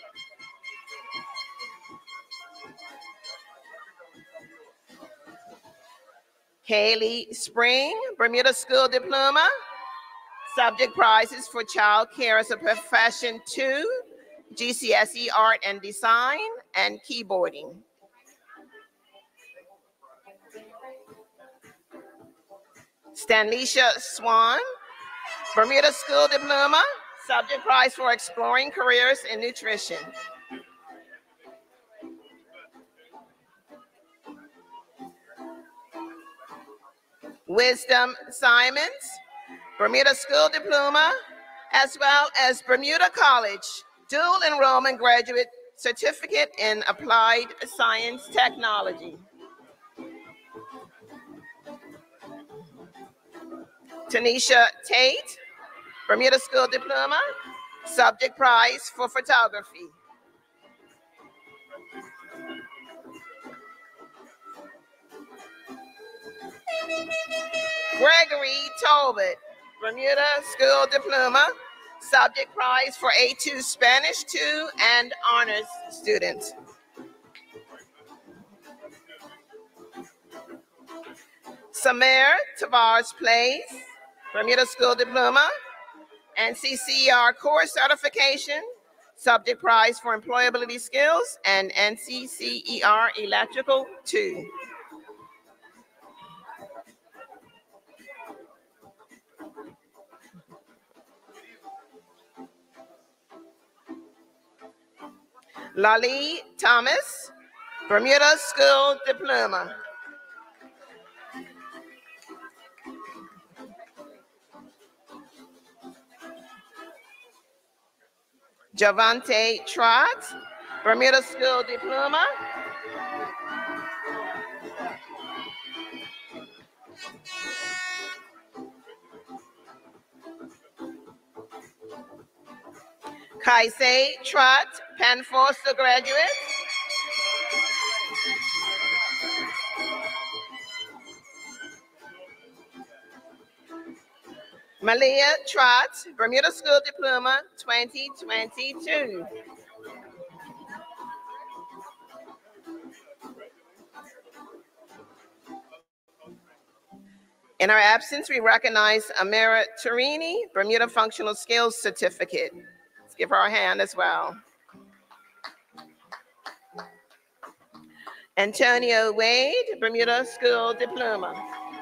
Haley Spring, Bermuda School Diploma, subject prizes for Child Care as a Profession two, G C S E Art and Design, and keyboarding. Stanlisha Swan, Bermuda School Diploma, subject prize for Exploring Careers in Nutrition. Wisdom Simons, Bermuda School Diploma, as well as Bermuda College Dual Enrollment Graduate Certificate in Applied Science Technology. Tanisha Tate, Bermuda School Diploma, subject prize for photography. Gregory Talbot, Bermuda School Diploma, subject prize for A two Spanish two and honors student. Samir Tavares Place, Bermuda School Diploma, N C C E R Core Certification, subject prize for employability skills, and N C C E R Electrical two. Lali Thomas, Bermuda School Diploma. Javante Trott, Bermuda School Diploma. Kaisei Trott, Penn Foster graduate. Malia Trott, Bermuda School Diploma twenty twenty-two. In our absence, we recognize Amira Turini, Bermuda Functional Skills Certificate. Let's give her a hand as well. Antonio Wade, Bermuda School Diploma.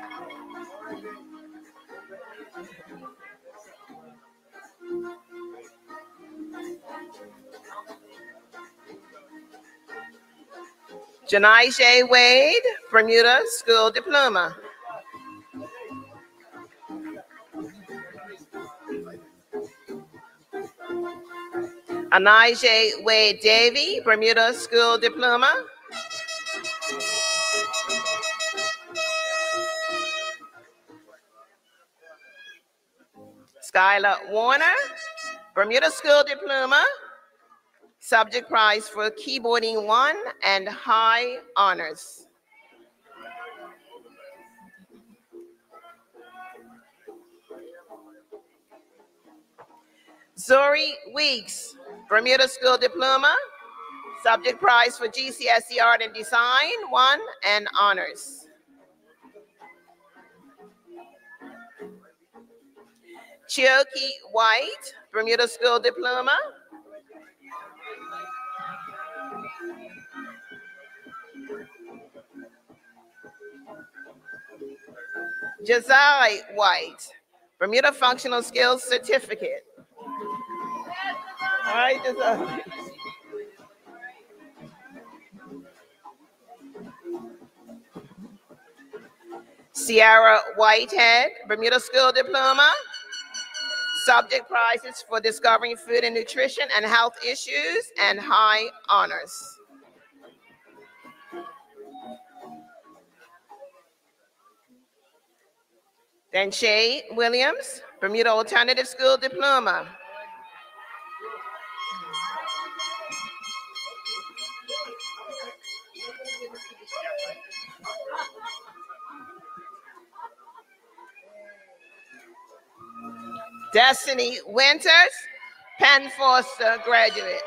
Janai J. Wade, Bermuda School Diploma. Anai J. Wade Davy, Bermuda School Diploma. Skylar Warner, Bermuda School Diploma. Subject prize for keyboarding one and high honors. Zori Weeks, Bermuda School Diploma. Subject prize for G C S E Art and Design, one and honors. Chioki White, Bermuda School Diploma. Jazai White, Bermuda Functional Skills Certificate. All right, Jazai. Sierra Whitehead, Bermuda School Diploma. Subject prizes for discovering food and nutrition and health issues and high honors. Then Shay Williams, Bermuda Alternative School Diploma. Destiny Winters, Penn Foster graduate.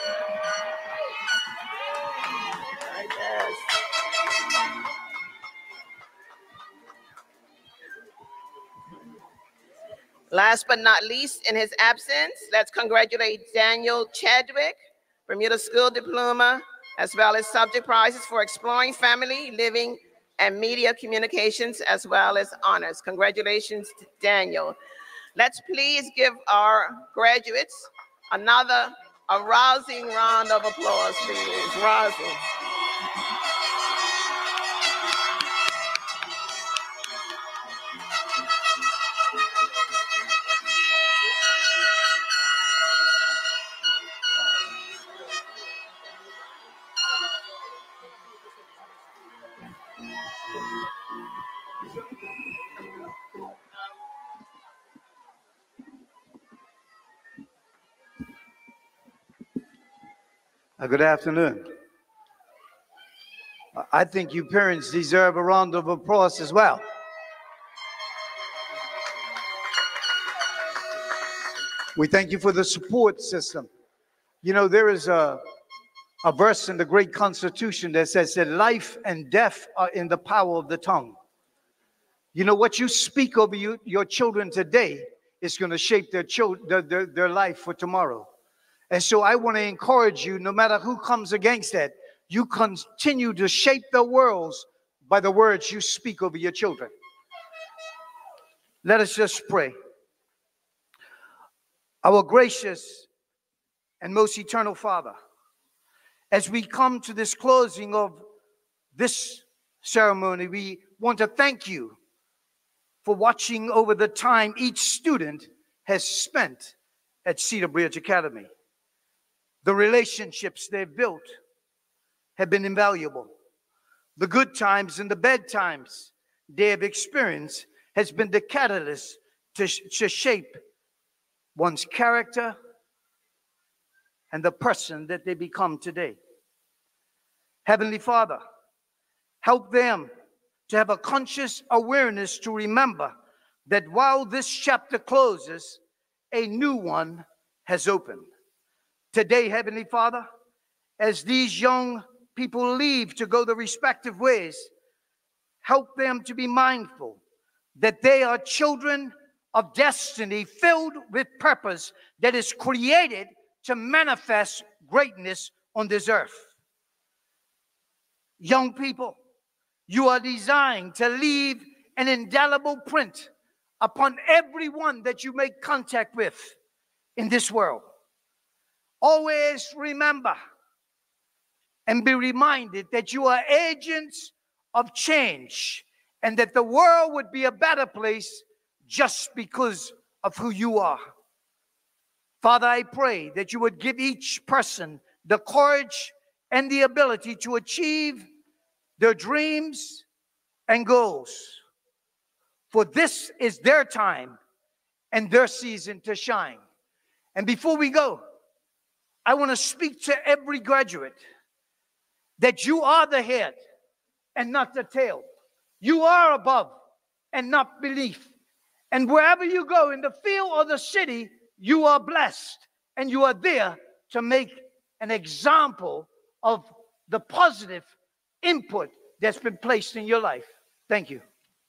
Last but not least, in his absence, let's congratulate Daniel Chadwick, Bermuda School Diploma, as well as subject prizes for exploring family, living, and media communications, as well as honors. Congratulations, Daniel. Let's please give our graduates another a rousing round of applause, please. Rousing.
Uh, Good afternoon. Uh, I think you parents deserve a round of applause as well. We thank you for the support system. You know, there is a, a verse in the great Constitution that says that life and death are in the power of the tongue. You know, what you speak over you, your children today is going to shape their, children, their, their, their life for tomorrow. And so I want to encourage you, no matter who comes against that, you continue to shape the worlds by the words you speak over your children. Let us just pray. Our gracious and most eternal Father, As we come to this closing of this ceremony, we want to thank you for watching over the time each student has spent at Cedarbridge Academy. The relationships they've built have been invaluable. The good times and the bad times they have experienced has been the catalyst to, to shape one's character and the person that they become today. Heavenly Father, help them to have a conscious awareness to remember that while this chapter closes, a new one has opened. Today, Heavenly Father, as these young people leave to go their respective ways, help them to be mindful that they are children of destiny filled with purpose that is created to manifest greatness on this earth. Young people, you are designed to leave an indelible print upon everyone that you make contact with in this world. Always remember and be reminded that you are agents of change and that the world would be a better place just because of who you are. Father, I pray that you would give each person the courage and the ability to achieve their dreams and goals. For this is their time and their season to shine. And before we go, I want to speak to every graduate that you are the head and not the tail. You are above and not beneath. And wherever you go, in the field or the city, you are blessed. And you are there to make an example of the positive input that's been placed in your life. Thank you.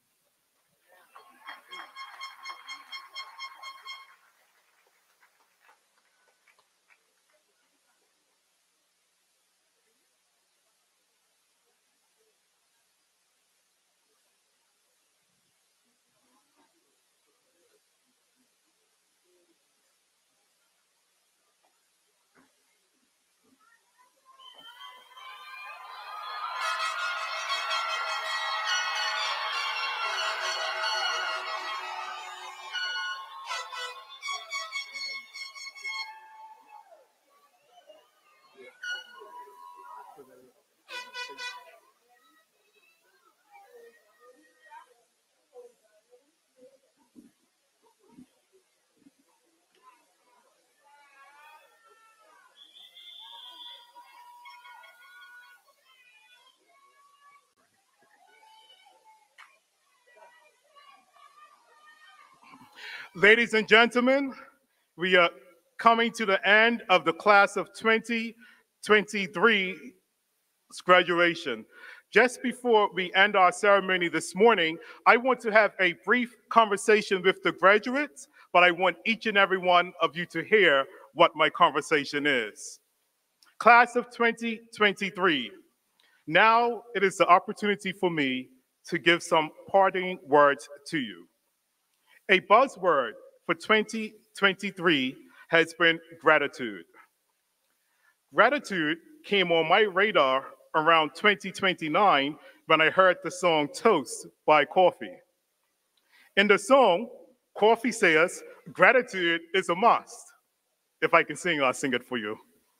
Ladies and gentlemen, we are coming to the end of the class of twenty twenty-three's graduation. Just before we end our ceremony this morning, I want to have a brief conversation with the graduates, but I want each and every one of you to hear what my conversation is. Class of twenty twenty-three, now it is the opportunity for me to give some parting words to you. A buzzword for twenty twenty-three has been gratitude. Gratitude came on my radar around twenty twenty-nine when I heard the song Toast by Coffee. In the song, Coffee says, gratitude is a must. If I can sing, I'll sing it for you.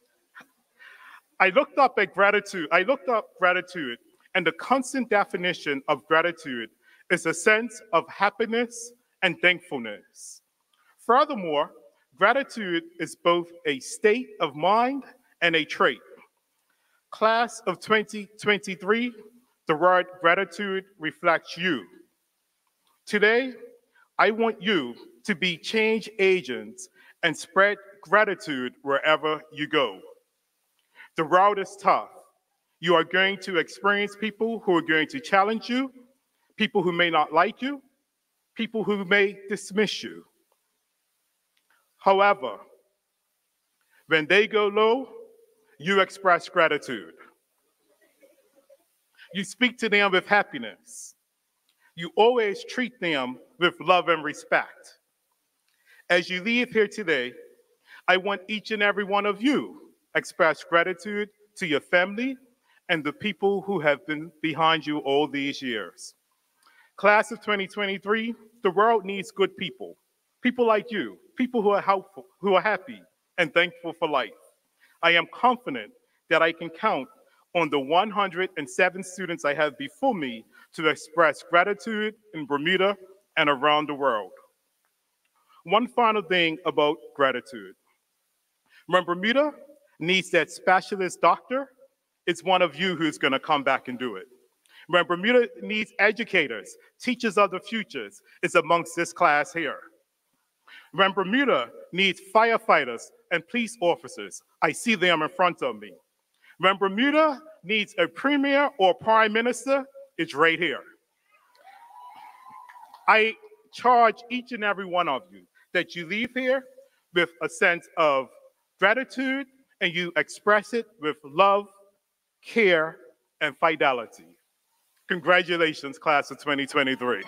I looked up at gratitude, I looked up gratitude, and the constant definition of gratitude is a sense of happiness and thankfulness. Furthermore, gratitude is both a state of mind and a trait. Class of twenty twenty-three, the word gratitude reflects you. Today, I want you to be change agents and spread gratitude wherever you go. The road is tough. You are going to experience people who are going to challenge you, people who may not like you, people who may dismiss you. However, when they go low, you express gratitude. You speak to them with happiness. You always treat them with love and respect. As you leave here today, I want each and every one of you express gratitude to your family and the people who have been behind you all these years. Class of twenty twenty-three, the world needs good people. People like you, people who are helpful, who are happy and thankful for life. I am confident that I can count on the one hundred seven students I have before me to express gratitude in Bermuda and around the world. One final thing about gratitude. When Bermuda needs that specialist doctor, it's one of you who's gonna come back and do it. When Bermuda needs educators, teachers of the futures, it's amongst this class here. When Bermuda needs firefighters and police officers, I see them in front of me. When Bermuda needs a premier or prime minister, it's right here. I charge each and every one of you that you leave here with a sense of gratitude and you express it with love, care, and fidelity. Congratulations, class of twenty twenty-three.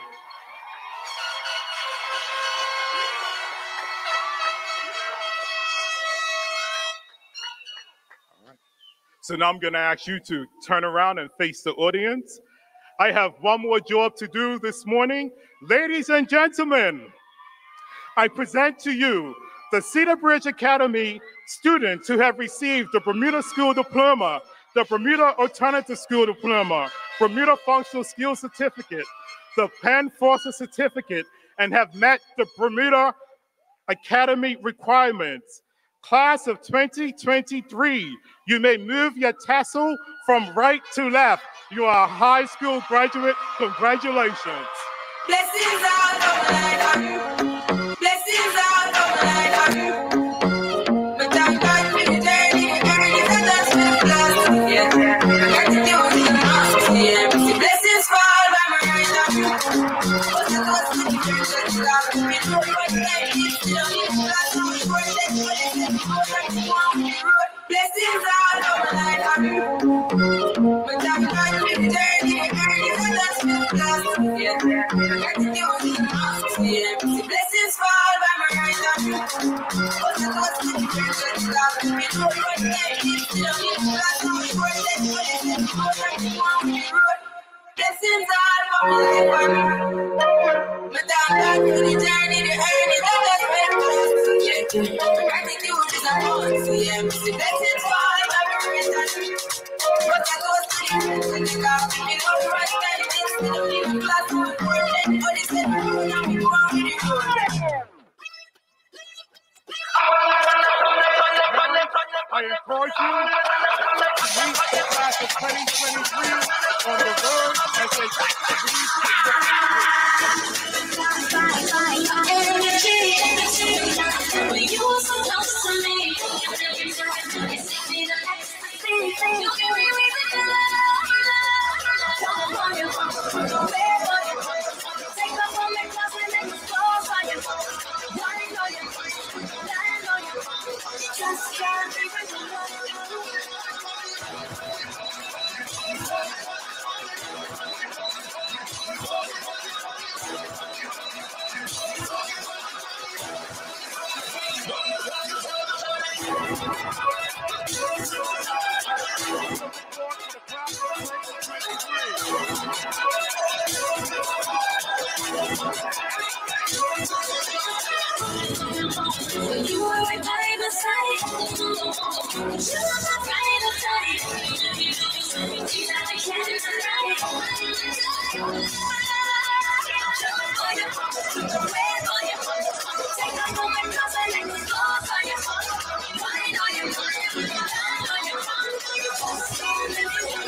So now I'm going to ask you to turn around and face the audience. I have one more job to do this morning. Ladies and gentlemen, I present to you the Cedarbridge Academy students who have received the Bermuda School Diploma, the Bermuda Alternative School Diploma, Bermuda Functional Skills Certificate, the Penn Foster Certificate, and have met the Bermuda Academy requirements. Class of twenty twenty-three, you may move your tassel from right to left. You are a high school graduate. Congratulations.
Blessings out of life on you. Blessings out of life on you. But I'm not for the journey. Early to dance with the blast. Yeah, yeah. I got to do it in the house. Yeah. The blessings fall by my right on you. But the lost in the church that you love. We know what time it is. You don't need to last on the word that you let it go. Blessings out of life on you. But I'm not for the journey. Early to dance with the blast. Yeah, yeah. I got to do it in the house. Yeah. The blessings fall by my right on you. But the lost in the church that you love. We know what time it is. You don't need to last on the word that you let it go. Blessings all for my life on you. But I'm not for the journey. The early to dance with the blast. Yeah, yeah. Gratitude is a bonus. Yeah. The blessings fall by my right on you. But I go to the church that you love. We know what time it is. You don't need to last on the word that you let it go. Now we go on with the road.
I encourage you to meet the class of twenty twenty-three on the road as they
Energy, energy, when you were so close to me, you see me the next thing, you can be with the love, come on, you where for you, take off on the clothes and make us go for you, wine on you, land on you, just can't be with you. When you were right by my side, you were right of time. You that I can't deny. Take a moment, cause I let me go for you. Wine on you, land on you. Just can't live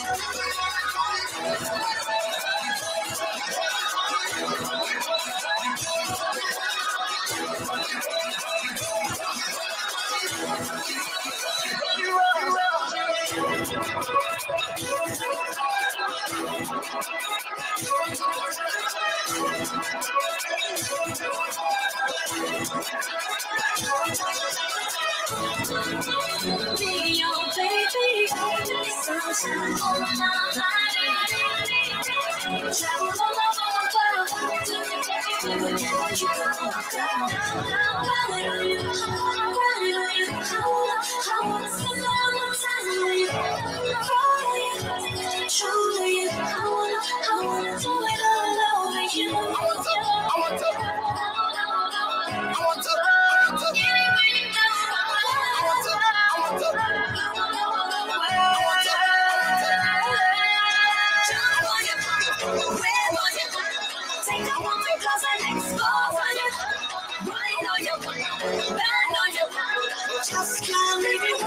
Be your baby, sunshine on my body. Travel all over the world, Just can't leave it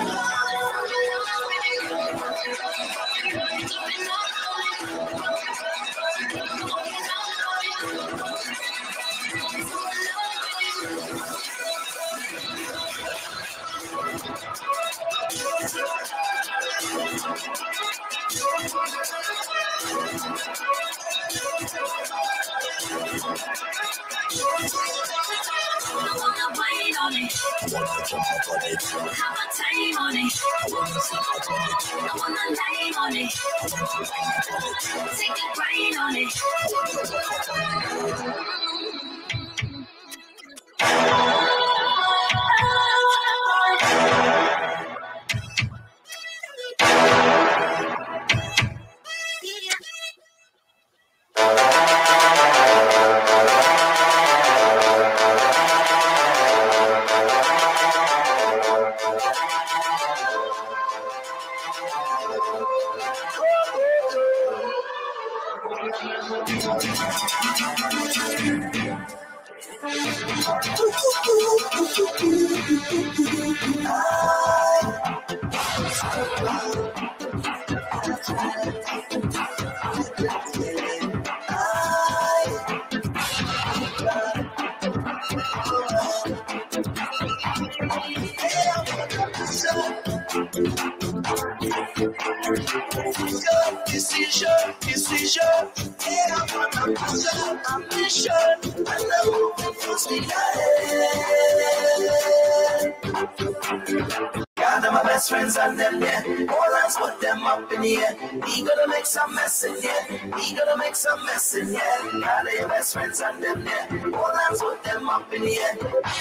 I wanna wait on it. Have a time on it. I wanna lay on it. Take a brain on it. Decision, decision, yeah, I wanna push up ambition. I know who's the God, them my best friends and them there. All hands put them up in the air. We gonna make some mess in here. We gonna make some mess in here. God, your best friends and them there. All hands put them up in the air.